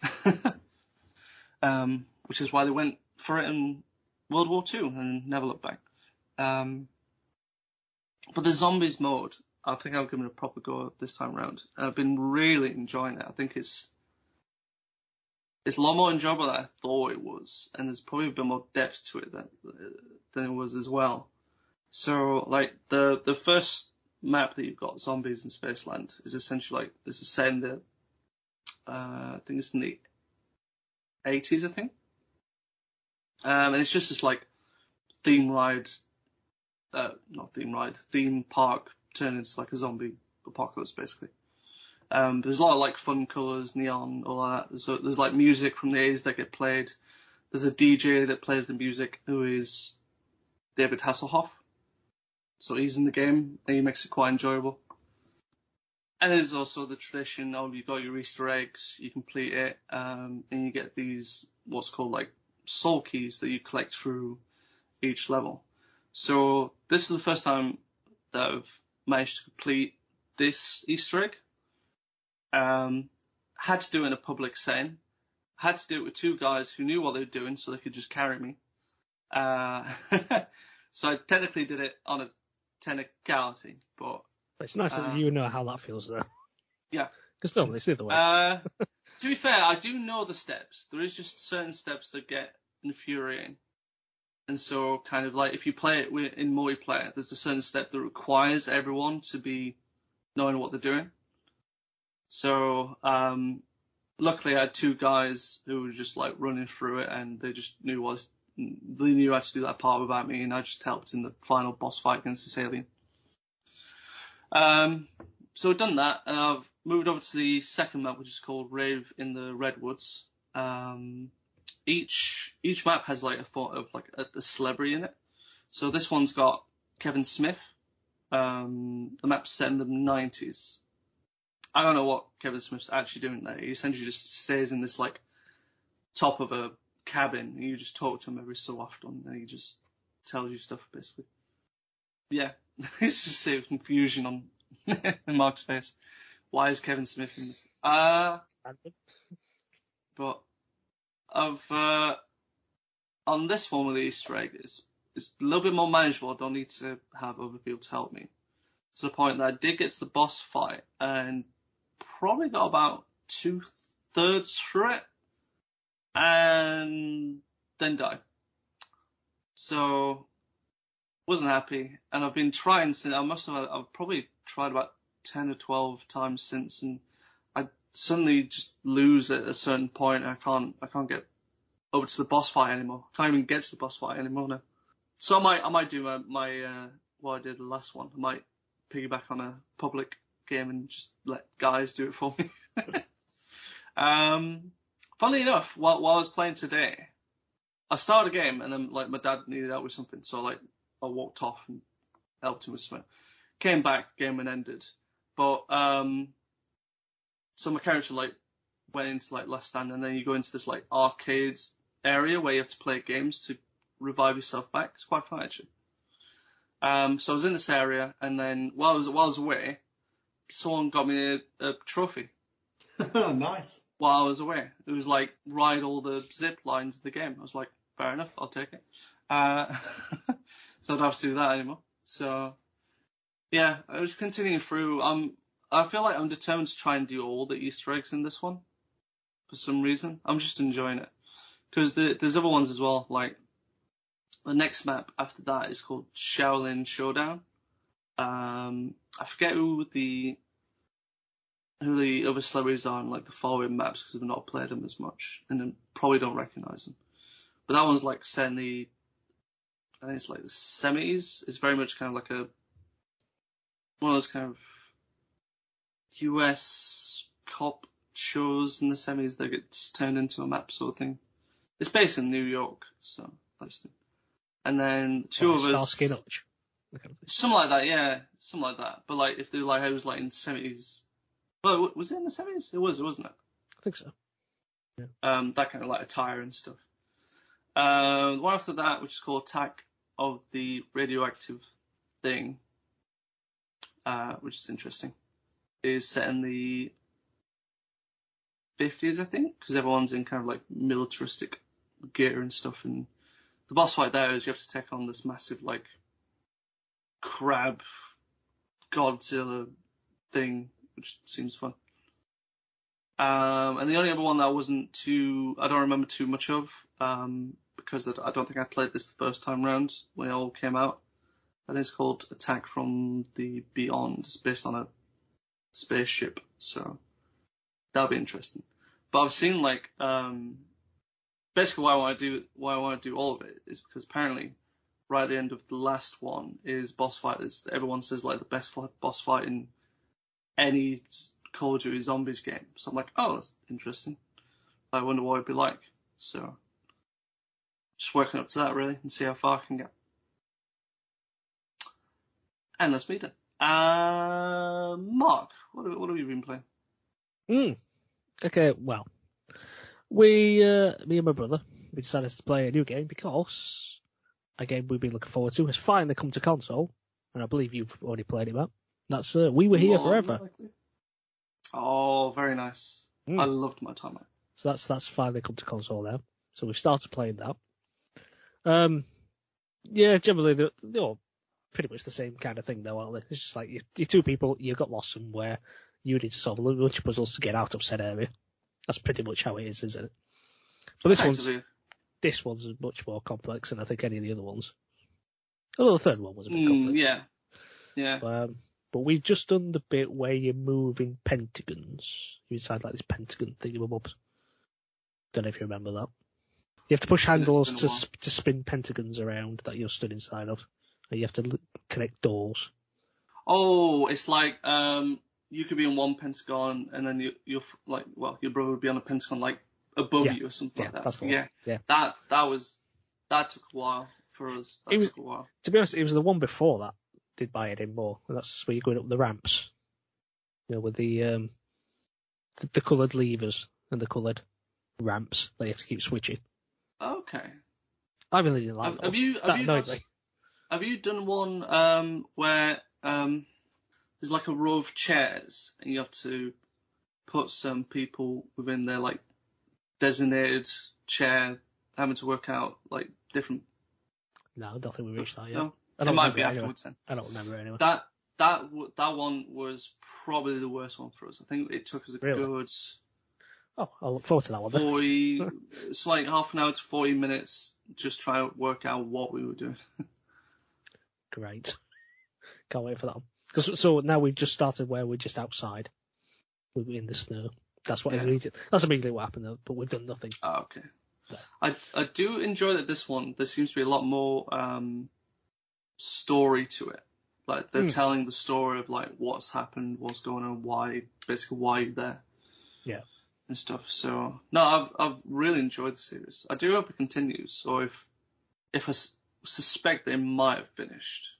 um, which is why they went for it in World War Two and never looked back. Um, but the zombies mode, I think I've given it a proper go this time around. I've been really enjoying it. I think it's It's a lot more enjoyable than I thought it was, and there's probably a bit more depth to it than than it was as well. So, like the the first map that you've got, Zombies in Spaceland, is essentially like this is set in the uh, I think it's in the eighties, I think, um, and it's just this like theme ride, uh, not theme ride, theme park turned into like a zombie apocalypse basically. Um, there's a lot of like fun colours, neon, all that. So there's like music from the eighties that get played. There's a D J that plays the music who is David Hasselhoff. So he's in the game and he makes it quite enjoyable. And there's also the tradition of you've got your Easter eggs, you complete it, um, and you get these what's called like soul keys that you collect through each level. So this is the first time that I've managed to complete this Easter egg. Um, had to do it in a public setting. Had to do it with two guys who knew what they were doing, so they could just carry me. Uh, so I technically did it on a technicality, but it's nice uh, that you know how that feels, though. Yeah, because normally it's the other way. Uh, to be fair, I do know the steps. There is just certain steps that get infuriating, and so kind of like if you play it in multiplayer, there's a certain step that requires everyone to be knowing what they're doing. So, um, luckily I had two guys who were just like running through it and they just knew what they knew how to do that part without me, and I just helped in the final boss fight against this alien. Um, so I've done that, and I've moved over to the second map, which is called Rave in the Redwoods. Um, each each map has like a thought of like a, a celebrity in it. So this one's got Kevin Smith. Um, the map's set in the nineties. I don't know what Kevin Smith's actually doing there. He essentially just stays in this like top of a cabin, and you just talk to him every so often, and he just tells you stuff basically. Yeah, it's just a confusion on in Mark's face. Why is Kevin Smith in this? Uh, but I've uh, on this one with the Easter egg, it's it's a little bit more manageable. I don't need to have other people to help me. To the point that I did get to the boss fight and probably got about two thirds through it, and then died. So wasn't happy, and I've been trying since. I must have. I've probably tried about ten or twelve times since, and I suddenly just lose at a certain point. And I can't. I can't get over to the boss fight anymore. I can't even get to the boss fight anymore now. So I might. I might do my my uh, what I did the last one. I might piggyback on a public game and just let guys do it for me. um, funnily enough, while while I was playing today, I started a game and then like my dad needed help with something, so like I walked off and helped him with something. Came back, game and ended. But um, so my character like went into like Last Stand, and then you go into this like arcades area where you have to play games to revive yourself back. It's quite fun actually. Um, so I was in this area, and then while I was while I was away, someone got me a, a trophy. Nice. While I was away, it was like ride all the zip lines of the game. I was like, fair enough, I'll take it. Uh, so I don't have to do that anymore. So yeah, I was continuing through. Um, I feel like I'm determined to try and do all the Easter eggs in this one. For some reason, I'm just enjoying it because the, there's other ones as well. Like the next map after that is called Shaolin Showdown. Um, I forget who the who the other celebrities are on like the following maps because I've not played them as much and then probably don't recognize them. But that one's like set in the, I think it's like the seventies. It's very much kind of like a one of those kind of U S cop shows in the seventies that gets turned into a map sort of thing. It's based in New York, so that's it. And then two Like of us. Starsky and Hutch. Something like that, yeah, something like that. But like if they like it was like in the seventies. Well, was it in the seventies? It was, wasn't it? I think so. Yeah. Um, that kind of like attire and stuff. Uh, the one after that, which is called Attack of the Radioactive Thing, uh, which is interesting, is set in the fifties, I think, because everyone's in kind of like militaristic gear and stuff. And the boss fight there is you have to take on this massive like crab Godzilla thing, which seems fun. Um, and the only other one that I wasn't too, I don't remember too much of, um, because I don't think I played this the first time round when it all came out. I think it's called Attack from the Beyond. It's based on a spaceship, so that'll be interesting. But I've seen like, um, basically why I want to do, why I want to do all of it is because apparently right at the end of the last one is boss fight. Is everyone says like the best boss fight in any Call of Duty Zombies game. So I'm like, oh, that's interesting. I wonder what it'd be like. So just working up to that really and see how far I can get. And let's meet it. Uh, Mark, what have, what have you been playing? Mm. Okay, well, we, uh, me and my brother, we decided to play a new game because a game we've been looking forward to has finally come to console, and I believe you've already played it, Matt. That's uh, We Were Here Oh, Forever. likely. Oh, very nice. Mm. I loved my time. So that's that's finally come to console now. So we've started playing that. Um, yeah, generally they're, they're all pretty much the same kind of thing, though, aren't they? It's just like you, you're two people, you got lost somewhere, you need to solve a bunch of puzzles to get out of said area. That's pretty much how it is, isn't it? But this one's Effectively. this one's much more complex than I think any of the other ones. Although the third one was a bit Mm, complex. yeah. Yeah. Um, but we've just done the bit where you're moving pentagons. You decide like this pentagon thing of a mob. Don't know if you remember that. You have to push And it's handles been a to while. sp- to spin pentagons around that you're stood inside of. And you have to l- connect doors. Oh, it's like um, you could be on one pentagon, and then you, you're f- like, well, your brother would be on a pentagon like above Yeah. you or something Yeah, like that. that's the one. yeah, Yeah. that that was that took a while for us. That It was- took a while. To be honest, it was the one before that did buy it in more. And that's where you're going up the ramps. You know, with the um the, the coloured levers and the coloured ramps that you have to keep switching. Okay. I really didn't like Have, that. have one. you have That you annoyed done, me. have you done one um where um there's like a row of chairs and you have to put some people within their like designated chair, having to work out like different. No, I don't think we reached that yet. No, I it don't might remember be it anyway. afterwards then. I don't remember it anyway. That that w- that one was probably the worst one for us. I think it took us a Really? good Oh, I'll look forward to that one then. forty, it's like half an hour to forty minutes just trying to work out what we were doing. Great. Can't wait for that one. 'Cause- so now we've just started where we're just outside. We're in the snow. That's what Yeah. immediately, that's immediately what happened though, but we've done nothing. Ah, okay. No. I I do enjoy that this one. There seems to be a lot more um story to it. Like they're Hmm. telling the story of like what's happened, what's going on, why, basically why you're there. Yeah. And stuff. So no, I've I've really enjoyed the series. I do hope it continues. Or if if I s- suspect that it might have finished,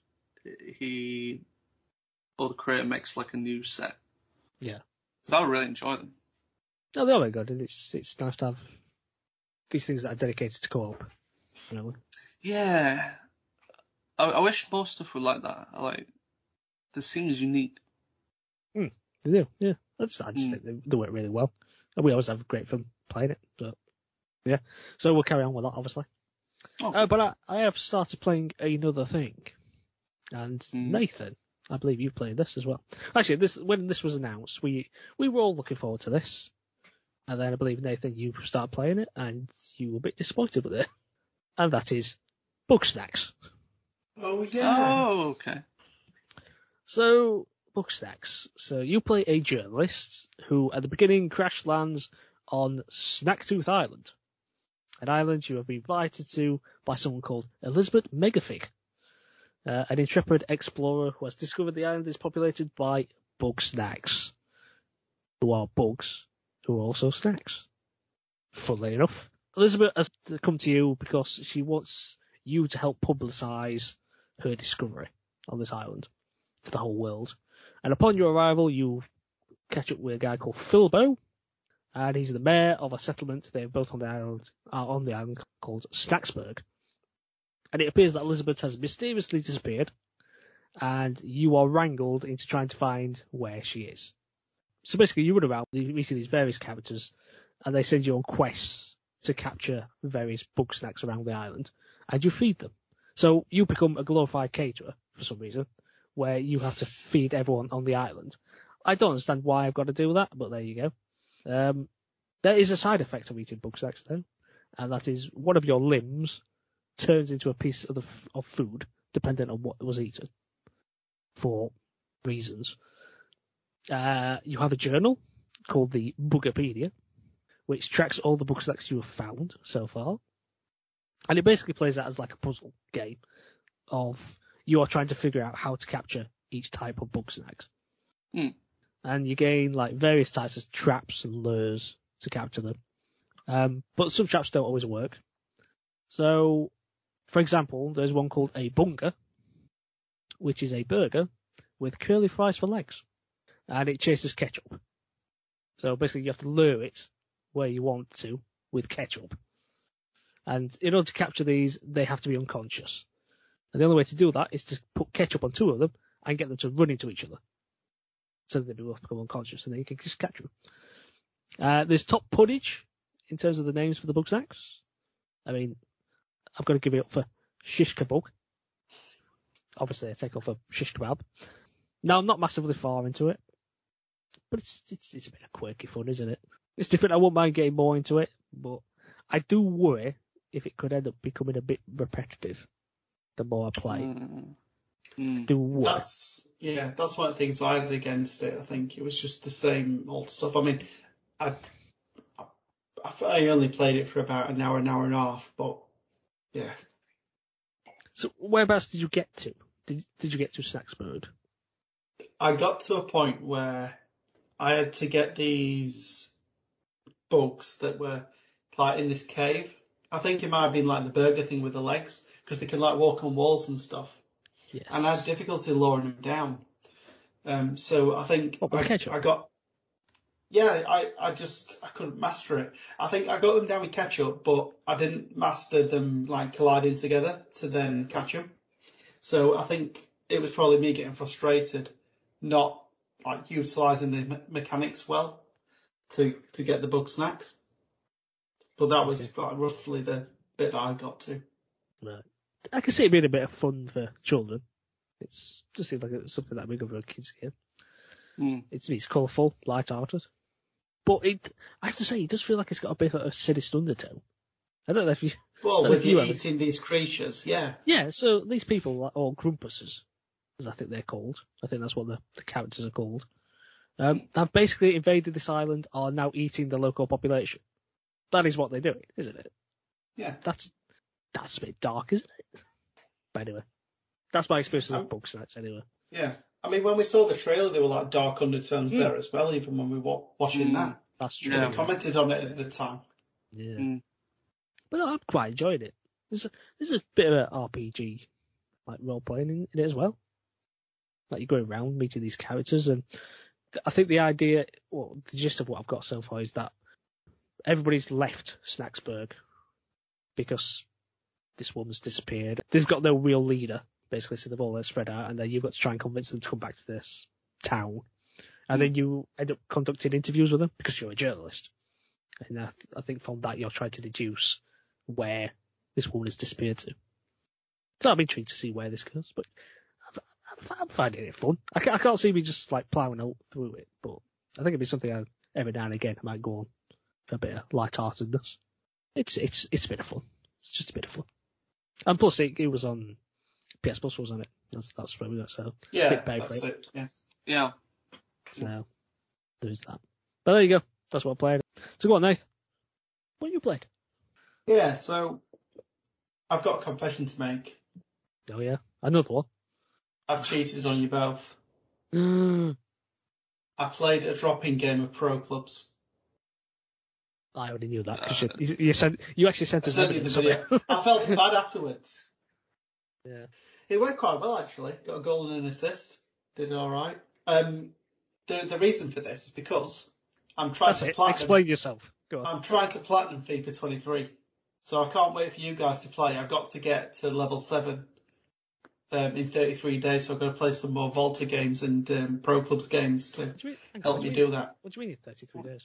he or the creator makes like a new set. Yeah. Because I really enjoy them. No, they're very good, and it's it's nice to have these things that are dedicated to co-op. You know, Yeah. I, I wish more stuff were like that. I like the seems unique. they do. Yeah, I just, I just Hmm. think they do it really well, and we always have great fun playing it. But yeah, so we'll carry on with that, obviously. Oh, Uh, but I, I have started playing another thing, and Hmm. Nathan, I believe you played this as well. Actually, this when this was announced, we we were all looking forward to this, and then I believe Nathan, you started playing it, and you were a bit disappointed with it, and that is Bugsnax. Oh yeah. Oh, okay. So Bugsnax. So you play a journalist who, at the beginning, crash lands on Snacktooth Island, an island you have been invited to by someone called Elizabeth Megafig. Uh, an intrepid explorer who has discovered the island is populated by Bugsnax, who are bugs, who are also snacks. Funnily enough, Elizabeth has come to you because she wants you to help publicise her discovery on this island to the whole world. And upon your arrival, you catch up with a guy called Filbo, and he's the mayor of a settlement they've built on the island, uh, on the island called Snacksburg. And it appears that Elizabeth has mysteriously disappeared, and you are wrangled into trying to find where she is. So basically, you run around meeting these various characters, and they send you on quests to capture various bug snacks around the island, and you feed them. So you become a glorified caterer for some reason, where you have to feed everyone on the island. I don't understand why I've got to do that, but there you go. Um, there is a side effect of eating bug snacks, though, and that is one of your limbs turns into a piece of, the, f- of food, depending on what was eaten, for reasons. Uh, you have a journal called the Bugopedia, which tracks all the bug snacks you have found so far. And it basically plays that as like a puzzle game of you are trying to figure out how to capture each type of bug snacks. Hmm. And you gain like various types of traps and lures to capture them. Um, but some traps don't always work. So, for example, there's one called a bunga, which is a burger with curly fries for legs. And it chases ketchup. So basically you have to lure it where you want to with ketchup. And in order to capture these, they have to be unconscious. And the only way to do that is to put ketchup on two of them and get them to run into each other. So they both become unconscious and then you can just capture them. Uh, there's top puddage in terms of the names for the bug snacks. I mean, I've got to give it up for shish kebab. Obviously, I take off a shish kebab. Now, I'm not massively far into it, but it's, it's it's a bit of quirky fun, isn't it? It's different. I wouldn't mind getting more into it, but I do worry if it could end up becoming a bit repetitive the more I play. Mm. Mm. Do worry. That's yeah, that's one of the things I had against it. I think it was just the same old stuff. I mean, I I, I only played it for about an hour, an hour and a half, but yeah. So whereabouts did you get to? Did Did you get to Snacksburg? I got to a point where I had to get these bugs that were like in this cave. I think it might have been like the burger thing with the legs, because they can like walk on walls and stuff. Yes. And I had difficulty lowering them down. Um, so I think What, I, ketchup? I got, yeah, I, I just, I couldn't master it. I think I got them down with ketchup, but I didn't master them like colliding together to then catch them. So I think it was probably me getting frustrated, not like utilising the me- mechanics well to, to get the bug snacks. But that was Okay. like, roughly the bit that I got to. Right. I can see it being a bit of fun for children. It's just seems like it's something that we go for a kids game. Mm. It's it's colourful, light-hearted, but it I have to say it does feel like it's got a bit of a sinister undertone. I don't know if you. Well, And with if you you have it- eating these creatures, yeah. Yeah, so these people, or Grumpuses, as I think they're called. I think that's what the, the characters are called. Um, have basically invaded this island, are now eating the local population. That is what they're doing, isn't it? Yeah. That's that's a bit dark, isn't it? But anyway, that's my experience Um, with bug snacks anyway. Yeah. I mean, when we saw the trailer, there were like dark undertones Mm. there as well, even when we were watching Mm. that. That's true. Yeah. We commented on it at the time. Yeah. Mm. But no, I'm quite enjoying it. There's a, there's a bit of an R P G, like role playing in, in it as well. Like you're going around meeting these characters, and th- I think the idea, well, the gist of what I've got so far is that everybody's left Snacksburg because this woman's disappeared. They've got no real leader, basically, so they've all uh, spread out, and then you've got to try and convince them to come back to this town. And then you end up conducting interviews with them because you're a journalist. And I, th- I think from that you're trying to deduce where this woman has disappeared to. So I'm intrigued to see where this goes, but I'm, I'm finding it fun. I, ca- I can't see me just like ploughing out through it, but I think it'd be something I, every now and again I might go on for a bit of light-heartedness. It's it's it's a bit of fun. It's just a bit of fun. And plus it, it was on P S Plus, wasn't it? That's that's where we got so Yeah, bit pay for that's it. it. Yeah. Yeah. So there's that. But there you go. That's what I played. So go on, Nath. What you played? Yeah, so I've got a confession to make. Oh yeah, another one. I've cheated on you both. I I played a drop-in game of Pro Clubs. already knew that Uh, because you, you sent you actually sent I us sent you the evidence of it. video. I felt bad afterwards. Yeah. It went quite well, actually. Got a goal and an assist. Did all right. Um, the the reason for this is because I'm trying That's to it. platinum. Explain yourself. Go on. I'm trying to platinum FIFA twenty-three, so I can't wait for you guys to play. I've got to get to level seven um, in thirty-three days, so I've got to play some more Volta games and um, Pro Clubs games to What do you mean? hang on, help what me do you do mean? that. What do you mean in thirty-three days?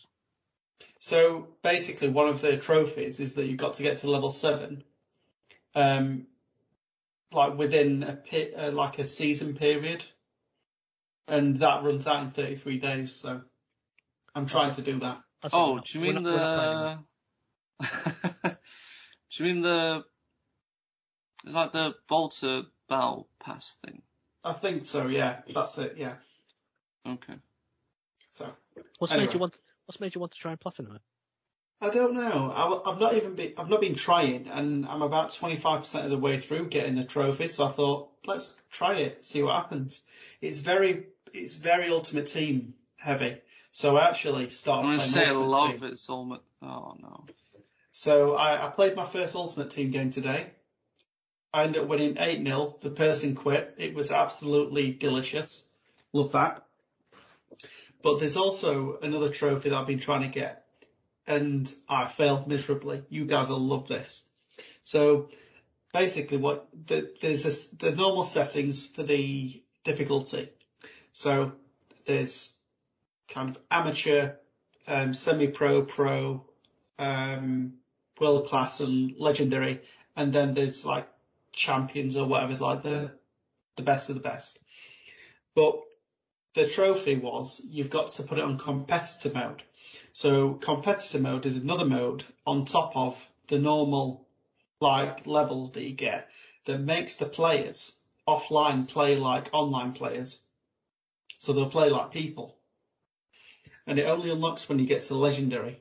So basically, one of the trophies is that you've got to get to level seven, um, like within a pe- uh, like a season period, and that runs out in thirty-three days. So I'm trying to do that. That's what we're Oh, not- do you we're mean not- we're not playing the? Do you mean the? It's like the Volta Battle Pass thing. I think so. Yeah, that's it. Yeah. Okay. So. it. What's Anyway. made you want? What's made you want to try and platinum it? I don't know. I, I've not even been. I've not been trying, and I'm about twenty-five percent of the way through getting the trophy. So I thought, let's try it, see what happens. It's very, it's very Ultimate Team heavy. So I actually started I'm gonna playing say Ultimate love Team. it's all. Oh no. So I, I played my first Ultimate Team game today. I ended up winning eight nil. The person quit. It was absolutely delicious. Love that. But there's also another trophy that I've been trying to get, and I failed miserably. You guys will love this. So basically, what the, there's this, the normal settings for the difficulty. So there's kind of amateur, um, semi-pro, pro, um, world class, and legendary, and then there's like champions or whatever, like the the best of the best. But the trophy was you've got to put it on competitor mode. So competitor mode is another mode on top of the normal like levels that you get that makes the players offline play like online players. So they'll play like people. And it only unlocks when you get to legendary.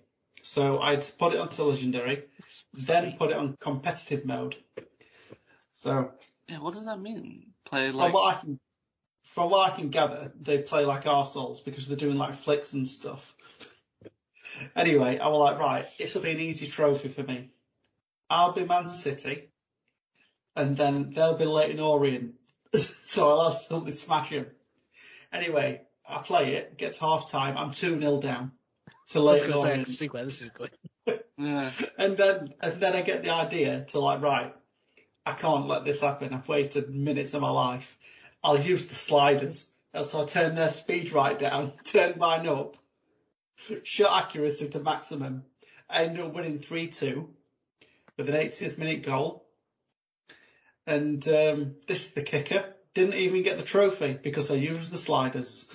So I'd put it onto legendary, then put it on competitive mode. So Yeah, what does that mean? Play from like. what I can from what I can gather, they play like arseholes because they're doing like flicks and stuff. Anyway, I was like, right, this will be an easy trophy for me. I'll be Man City, and then they'll be Leyton Orient. So I'll absolutely smash them. Anyway, I play it, get to half time, I'm two nil down to I was Leyton going to say, I Orient. can see where this is going. Yeah. And then and then I get the idea to like, right, I can't let this happen. I've wasted minutes of my life. I'll use the sliders. So I turn their speed right down, turn mine up, shot accuracy to maximum. I end up winning three two with an eightieth minute goal. And um, this is the kicker. Didn't even get the trophy because I used the sliders.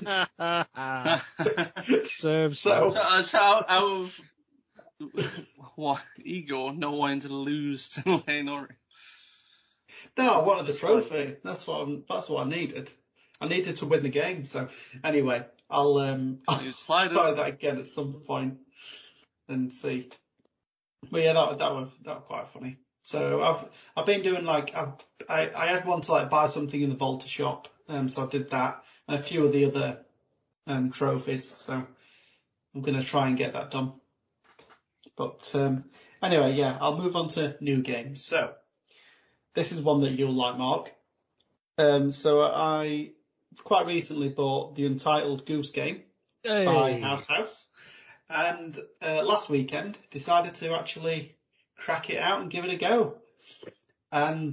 Serves So- So, uh, so out, out of what ego, not wanting to lose to Leyton Orient. No, I wanted the trophy. That's what I'm, that's what I needed. I needed to win the game. So anyway, I'll um I'll Use sliders. try that again at some point and see. But yeah, that that was that was quite funny. So I've I've been doing like I've, I I had one to like buy something in the Volta shop. Um, so I did that and a few of the other um trophies. So I'm gonna try and get that done. But um anyway, yeah, I'll move on to new games. So. This is one that you'll like, Mark. Um, so I quite recently bought the Untitled Goose Game Hey. by House House, and uh, last weekend decided to actually crack it out and give it a go. And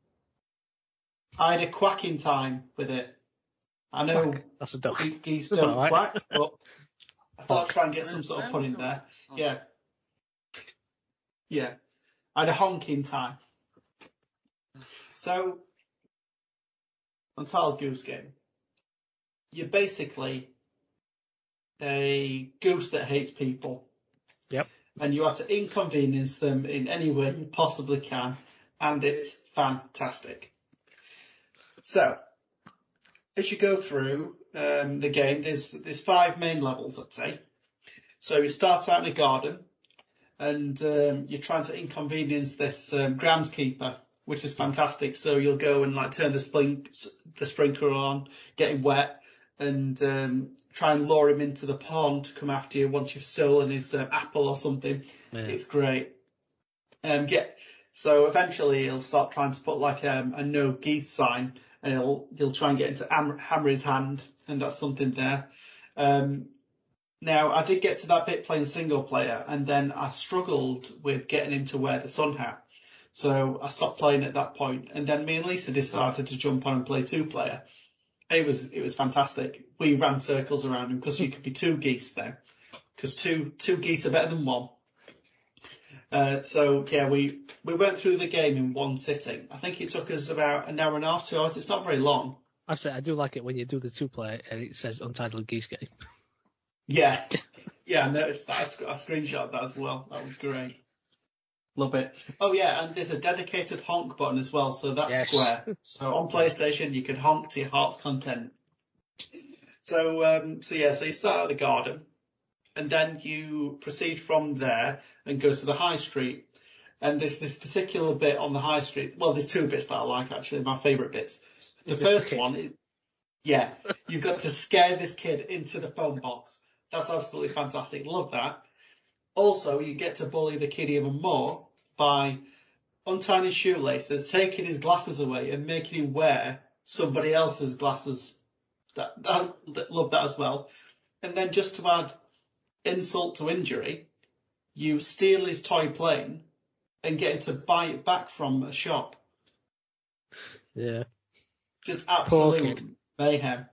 I had a quacking time with it. I know Quack. That's a duck. ge- geese That's don't all right. quack, but I thought I'd try and get some sort of pun in there. Yeah. Yeah. I had a honking time. So, Untitled Goose Game. You're basically a goose that hates people. Yep. And you have to inconvenience them in any way you possibly can. And it's fantastic. So, as you go through um, the game, there's there's five main levels, I'd say. So you start out in a garden, and um, you're trying to inconvenience this um, groundskeeper, which is fantastic. So you'll go and like turn the spring the sprinkler on, get him wet, and um, try and lure him into the pond to come after you once you've stolen his um, apple or something. Yeah. It's great. Um, get so eventually he'll start trying to put like um, a no geese sign, and he'll he'll try and get into ham- hammer his hand, and that's something there. Um, now I did get to that bit playing single player, and then I struggled with getting him to wear the sun hat. So I stopped playing at that point, and then me and Lisa decided to jump on and play two player. And it was it was fantastic. We ran circles around him because you could be two geese then, because two two geese are better than one. Uh, so yeah, we we went through the game in one sitting. I think it took us about an hour and a half, two hours. It's not very long. I say I do like it when you do the two player and it says Untitled Geese Game. Yeah, yeah, I noticed that. I, sc- I screenshot that as well. That was great. Love it. Oh yeah, and there's a dedicated honk button as well, so that's Yes. square. So on PlayStation, you can honk to your heart's content. So um, so yeah, so you start at the garden, and then you proceed from there and go to the high street. And there's this particular bit on the high street. Well, there's two bits that I like actually. My favourite bits. The Is this the first kid? one is, yeah, you've got to scare this kid into the phone box. That's absolutely fantastic. Love that. Also, you get to bully the kid even more by untying his shoelaces, taking his glasses away, and making him wear somebody else's glasses. That, that, that love that as well. And then just to add insult to injury, you steal his toy plane and get him to buy it back from a shop. Yeah. Just Poor absolute kid. mayhem.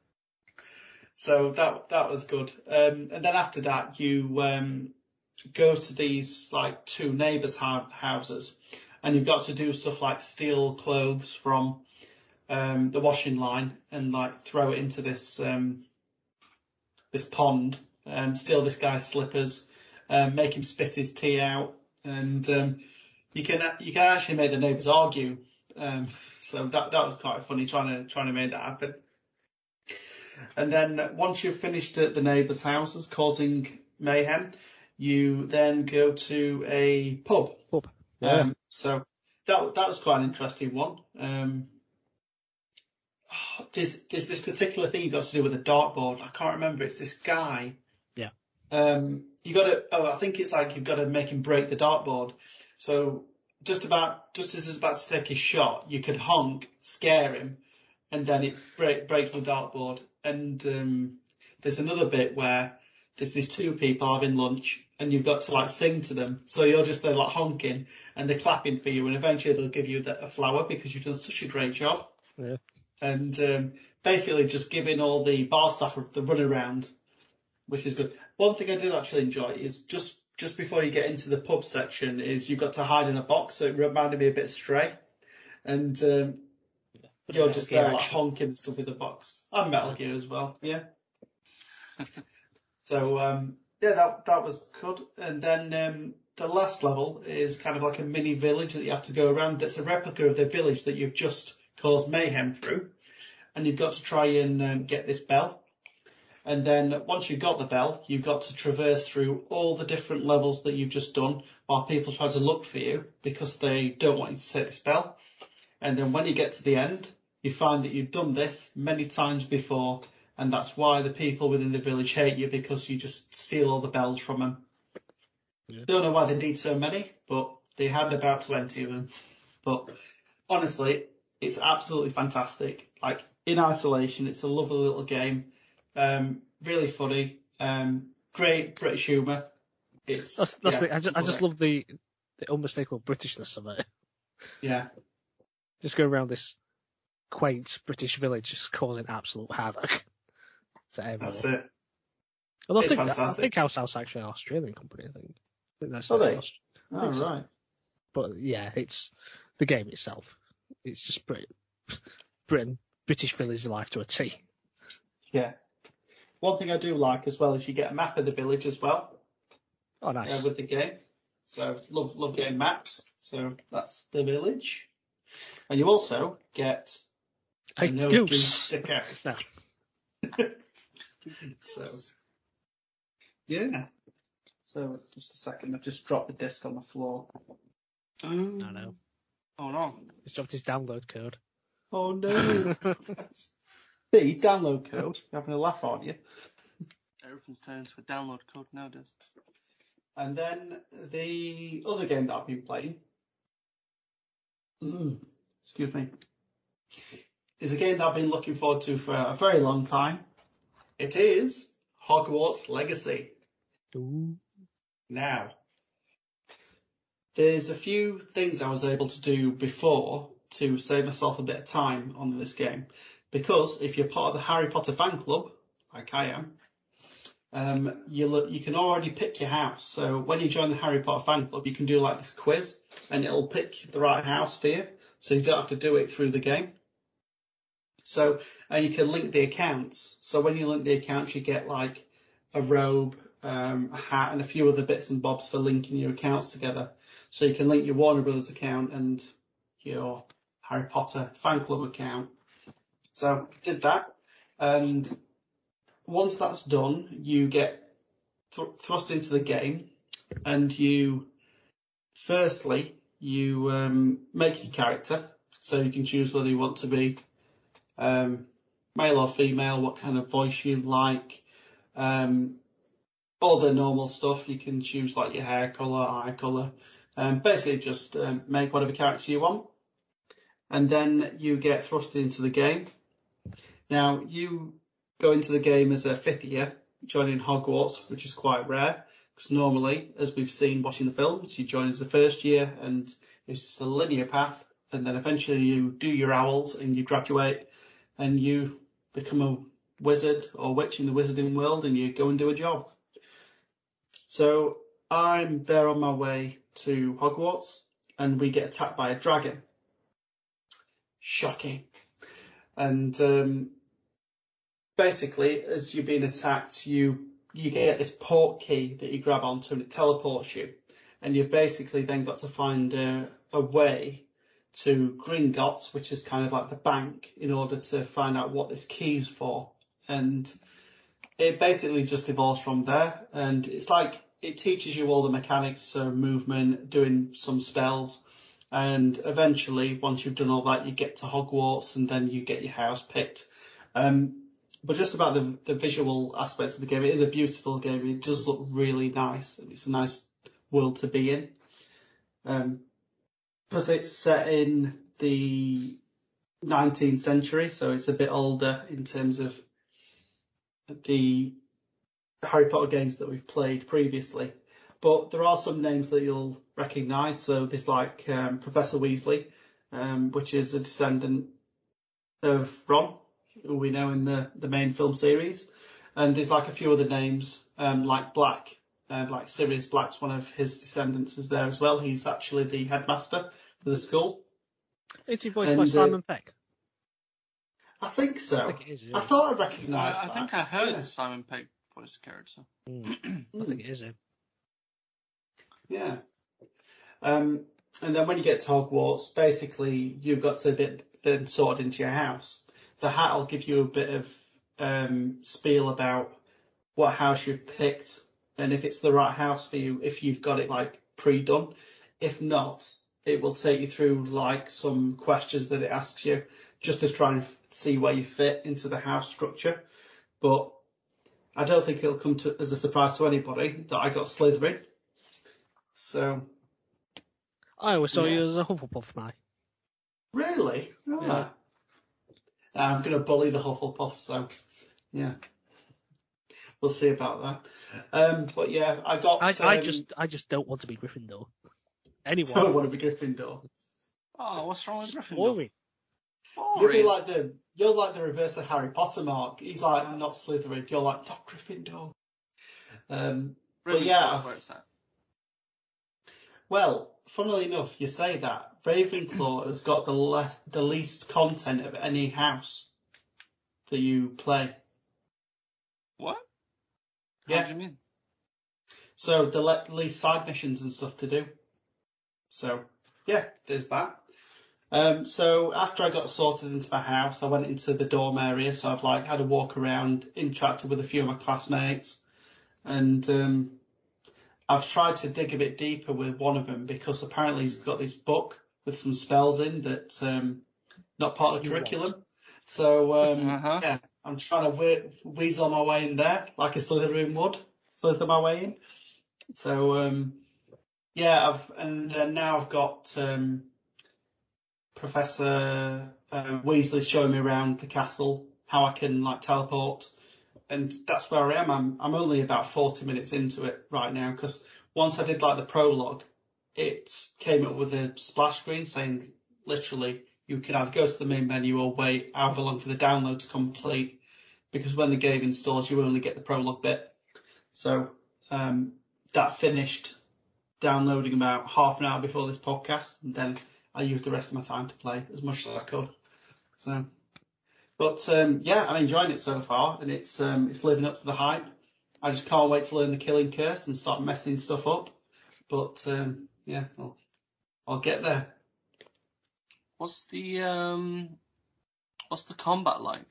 So that that was good. Um, and then after that, you um, go to these like two neighbours' ha- houses, and you've got to do stuff like steal clothes from um, the washing line and like throw it into this um, this pond, and steal this guy's slippers, um, make him spit his tea out, and um, you can you can actually make the neighbours argue. Um, so that that was quite funny trying to trying to make that happen. And then once you've finished at the neighbours' houses causing mayhem, you then go to a pub. Pub. Yeah. Um, so that that was quite an interesting one. Um, there's there's this particular thing you got to do with a dartboard. I can't remember. It's this guy. Yeah. Um, you got to. Oh, I think it's like you've got to make him break the dartboard. So just about just as he's about to take his shot, you can honk, scare him, and then it break, breaks the dartboard. And um, there's another bit where there's these two people having lunch, and you've got to like sing to them. So you're just there like honking, and they're clapping for you, and eventually they'll give you the, a flower because you've done such a great job. Yeah. And um, basically just giving all the bar staff the run around, which is good. One thing I did actually enjoy is just just before you get into the pub section is you've got to hide in a box. So it reminded me a bit of Stray, and um, yeah. you're just there like action. honking and stuff in the box. And Metal Gear as well, yeah. So um, yeah, that that was good. And then um, the last level is kind of like a mini village that you have to go around. That's a replica of the village that you've just caused mayhem through, and you've got to try and um, get this bell. And then once you've got the bell, you've got to traverse through all the different levels that you've just done while people try to look for you because they don't want you to take this bell. And then when you get to the end, you find that you've done this many times before, and that's why the people within the village hate you, because you just steal all the bells from them. Yeah. Don't know why they need so many, but they had about twenty of them. But honestly, it's absolutely fantastic. Like, in isolation, it's a lovely little game. Um, really funny. Um, great British humour. It's That's, that's yeah, the, I just, I just it. love the, the unmistakable Britishness of it. Yeah. Just go around this quaint British village, just causing absolute havoc to everyone. That's it. Although I It's think, I fantastic. think House House actually an Australian company. I think. I think that's Are they? Aust- I Oh, think so. right. But yeah, it's the game itself. It's just Brit- Britain, British village life to a T. Yeah. One thing I do like as well is you get a map of the village as well Oh, nice. uh, with the game. So love love getting maps. So that's the village. And you also get a no goose. goose sticker. No. So yeah. So just a second, I've just dropped the disc on the floor. Oh, No, no. Oh no. He's dropped his download code. Oh no. B, download code. You're having a laugh, aren't you? Everything's turned into a download code nowadays. And then the other game that I've been playing, mm, excuse me, is a game that I've been looking forward to for a very long time. It is Hogwarts Legacy. Ooh. Now, there's a few things I was able to do before to save myself a bit of time on this game. Because if you're part of the Harry Potter fan club, like I am, um, you look, you can already pick your house. So when you join the Harry Potter fan club, you can do like this quiz, and it'll pick the right house for you. So you don't have to do it through the game. So, and you can link the accounts. So when you link the accounts, you get like a robe, um, a hat, and a few other bits and bobs for linking your accounts together. So you can link your Warner Brothers account and your Harry Potter fan club account. So did that, and once that's done, you get th- thrust into the game, and you, firstly, you um, make your character, so you can choose whether you want to be um, male or female, what kind of voice you like, um, all the normal stuff. You can choose like your hair colour, eye colour, um, basically just um, make whatever character you want, and then you get thrust into the game. Now, you go into the game as a fifth year, joining Hogwarts, which is quite rare, because normally, as we've seen watching the films, you join as the first year, and it's just a linear path, and then eventually you do your owls, and you graduate, and you become a wizard or witch in the wizarding world, and you go and do a job. So, I'm there on my way to Hogwarts, and we get attacked by a dragon. Shocking. And um, basically, as you're being attacked, you you get this port key that you grab onto, and it teleports you. And you've basically then got to find a, a way to Gringotts, which is kind of like the bank, in order to find out what this key's for. And it basically just evolves from there. And it's like it teaches you all the mechanics, so movement, doing some spells, and eventually, once you've done all that, you get to Hogwarts, and then you get your house picked. Um, but just about the the visual aspects of the game, it is a beautiful game. It does look really nice, and it's a nice world to be in. Um, because it's set in the nineteenth century, so it's a bit older in terms of the Harry Potter games that we've played previously. But there are some names that you'll recognise. So there's like um, Professor Weasley, um, which is a descendant of Ron, who we know in the, the main film series. And there's like a few other names, um, like Black, uh, like Sirius Black's one of his descendants is there as well. He's actually the headmaster for the school. Is he voiced And, by Simon uh, Peck? I think so. I think it is, yeah. I thought I I, recognised I that. think I heard Yeah. Simon Pegg voice the character. Mm, I think it is him. Yeah. Um, and then when you get to Hogwarts, basically you've got to get then sorted into your house. The hat will give you a bit of um, spiel about what house you've picked and if it's the right house for you, if you've got it like pre-done. If not, it will take you through like some questions that it asks you just to try and f- see where you fit into the house structure. But I don't think it'll come to, as a surprise to anybody that I got Slytherin. So, I always saw Yeah. you as a Hufflepuff now. really? Yeah. Ah. I'm going to bully the Hufflepuff, so yeah. We'll see about that. Um, but yeah, I got... I, I um, just I just don't want to be Gryffindor. I Anyone. don't want to be Gryffindor. Oh, what's wrong with Gryffindor? Boring. You'll be Boring. like the you're like the reverse of Harry Potter, Mark. He's like not Slytherin. You're like not Gryffindor. Um, but Ravenclaw's yeah, where it's at. well, funnily enough, you say that Ravenclaw has got the le- the least content of any house that you play. What? Yeah. How do you mean? So the le- least side missions and stuff to do. So yeah, there's that. Um, so after I got sorted into my house, I went into the dorm area. So I've like had a walk around, interacted with a few of my classmates, and um, I've tried to dig a bit deeper with one of them because apparently he's got this book with some spells in that um, not part of the You want. curriculum. So um, Uh-huh. yeah, I'm trying to we- weasel my way in there like a Slytherin would, slither my way in. So um, yeah, I've and uh, now I've got um, Professor uh, Weasley showing me around the castle, how I can like teleport, and that's where I am. I'm I'm only about forty minutes into it right now because once I did like the prologue, it came up with a splash screen saying literally you can either go to the main menu or wait however long for the download to complete, because when the game installs you only get the prologue bit. So um, that finished downloading about half an hour before this podcast, and then I used the rest of my time to play as much as I could. So, but um, yeah, I'm enjoying it so far, and it's um, it's living up to the hype. I just can't wait to learn the Killing Curse and start messing stuff up. But um, yeah, I'll I'll get there. What's the um? What's the combat like?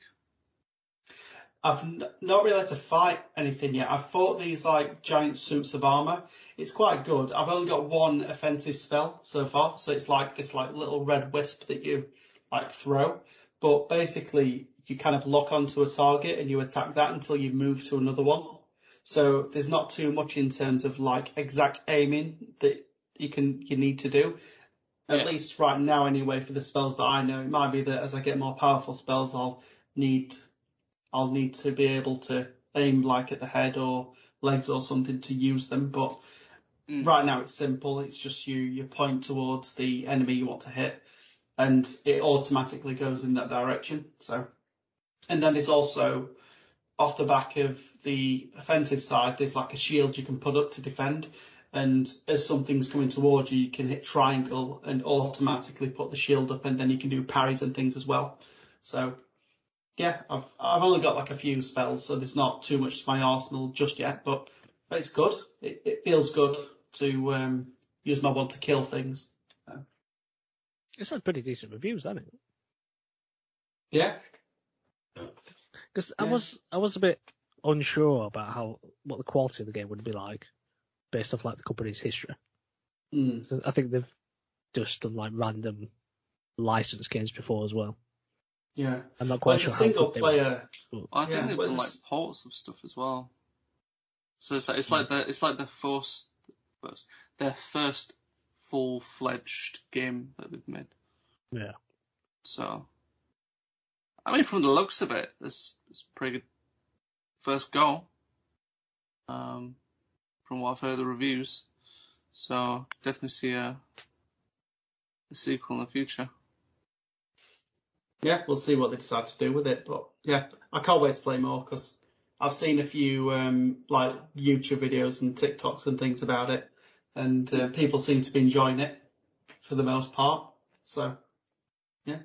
I've n- not really had to fight anything yet. I've fought these like giant suits of armor. It's quite good. I've only got one offensive spell so far, so it's like this like little red wisp that you like throw. But basically, you kind of lock onto a target and you attack that until you move to another one. So there's not too much in terms of like exact aiming that you can you need to do. At Yeah. least right now, anyway, for the spells that I know. It might be that as I get more powerful spells, I'll need I'll need to be able to aim like at the head or legs or something to use them. But Mm. right now it's simple. It's just you, you point towards the enemy you want to hit and it automatically goes in that direction. So, and then there's also off the back of the offensive side, there's like a shield you can put up to defend. And as something's coming towards you, you can hit triangle and automatically put the shield up, and then you can do parries and things as well. So yeah, I've I've only got like a few spells, so there's not too much to my arsenal just yet, but it's good. It, it feels good to um, use my one to kill things. It's had pretty decent reviews, hasn't it? Yeah. Because I Yeah. was I was a bit unsure about how what the quality of the game would be like. based off like the company's history. Mm. So I think they've just done like random license games before as well. Yeah. I'm not Well, quite it's sure a single how good they player. were. Well, I think Yeah, they've well, done like it's- ports of stuff as well. So it's like it's like the it's like the first, first their first full fledged game that they've made. Yeah. So, I mean, from the looks of it, it's it's a pretty good first go. Um, from what I've heard of the reviews, so definitely see a a sequel in the future. Yeah, we'll see what they decide to do with it. But yeah, I can't wait to play more because I've seen a few um, like YouTube videos and TikToks and things about it, and uh, people seem to be enjoying it for the most part. So yeah,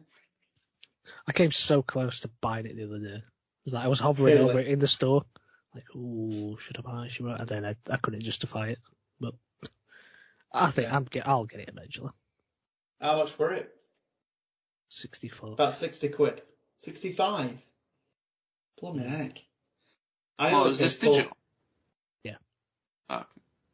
I came so close to buying it the other day. It was like I was hovering Really? over it in the store, like, ooh, should I buy it? Should I? And then I, I couldn't justify it. But I think Yeah. I'm get, I'll get it eventually. how much were it? sixty-four. About sixty quid, sixty-five. Blooming heck! I Oh, only is this paid four- digital? Yeah. Oh, okay.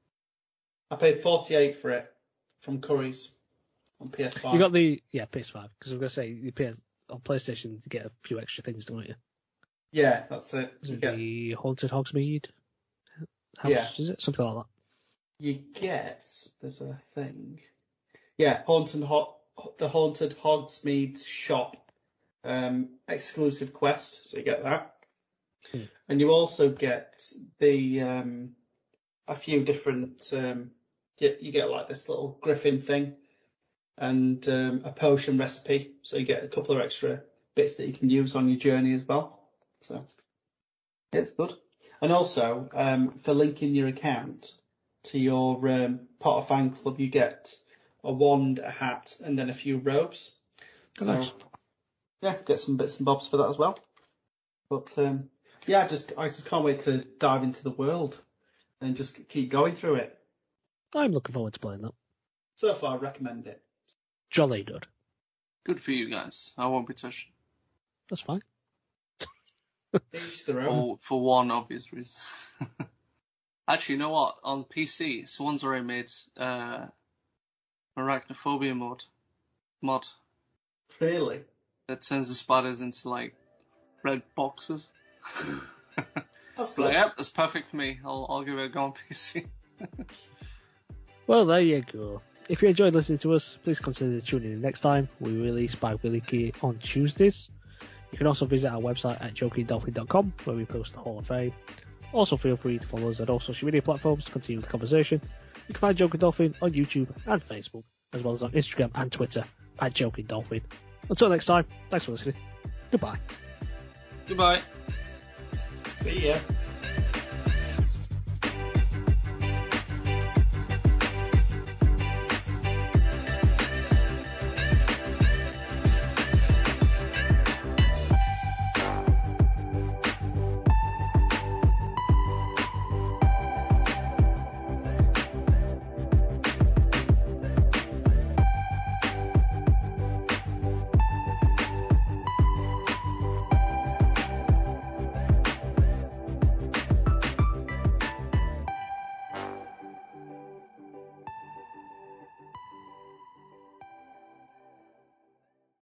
I paid forty-eight for it from Curry's on P S five. You got the yeah P S five because I was gonna say the P S on PlayStation to get a few extra things, don't you? Yeah, that's it. Is You it get, the Haunted Hogsmeade house? Yeah. Is it something like that? you get there's a thing. Yeah, haunted Ho- the Haunted Hogsmeade shop um, exclusive quest, so you get that, Hmm. and you also get the um, a few different. Um, you, you get like this little griffin thing, and um, a potion recipe, so you get a couple of extra bits that you can use on your journey as well. So it's good, and also um, for linking your account to your um, Potter fan club, you get a wand, a hat, and then a few robes. Oh, So nice. yeah, get some bits and bobs for that as well. But um, yeah, I just I just can't wait to dive into the world and just keep going through it. I'm looking forward to playing that. So far, I recommend it. Jolly good. Good for you guys. I won't be touching. That's fine. Each their own. For, for one obvious reason. Actually, you know what? On P C, someone's already made uh, Arachnophobia mod. Mod Really? that turns the spiders into like red boxes. That's But good. yeah, that's perfect for me. I'll I'll give it a go on P C. Well, there you go. If you enjoyed listening to us, please consider tuning in next time. We release by Willie Key on Tuesdays. You can also visit our website at joking dolphin dot com where we post the Hall of Fame. Also, feel free to follow us on all social media platforms to continue the conversation. You can find Joking Dolphin on YouTube and Facebook, as well as on Instagram and Twitter at Joking Dolphin. Until next time, thanks for listening. Goodbye. Goodbye. See ya.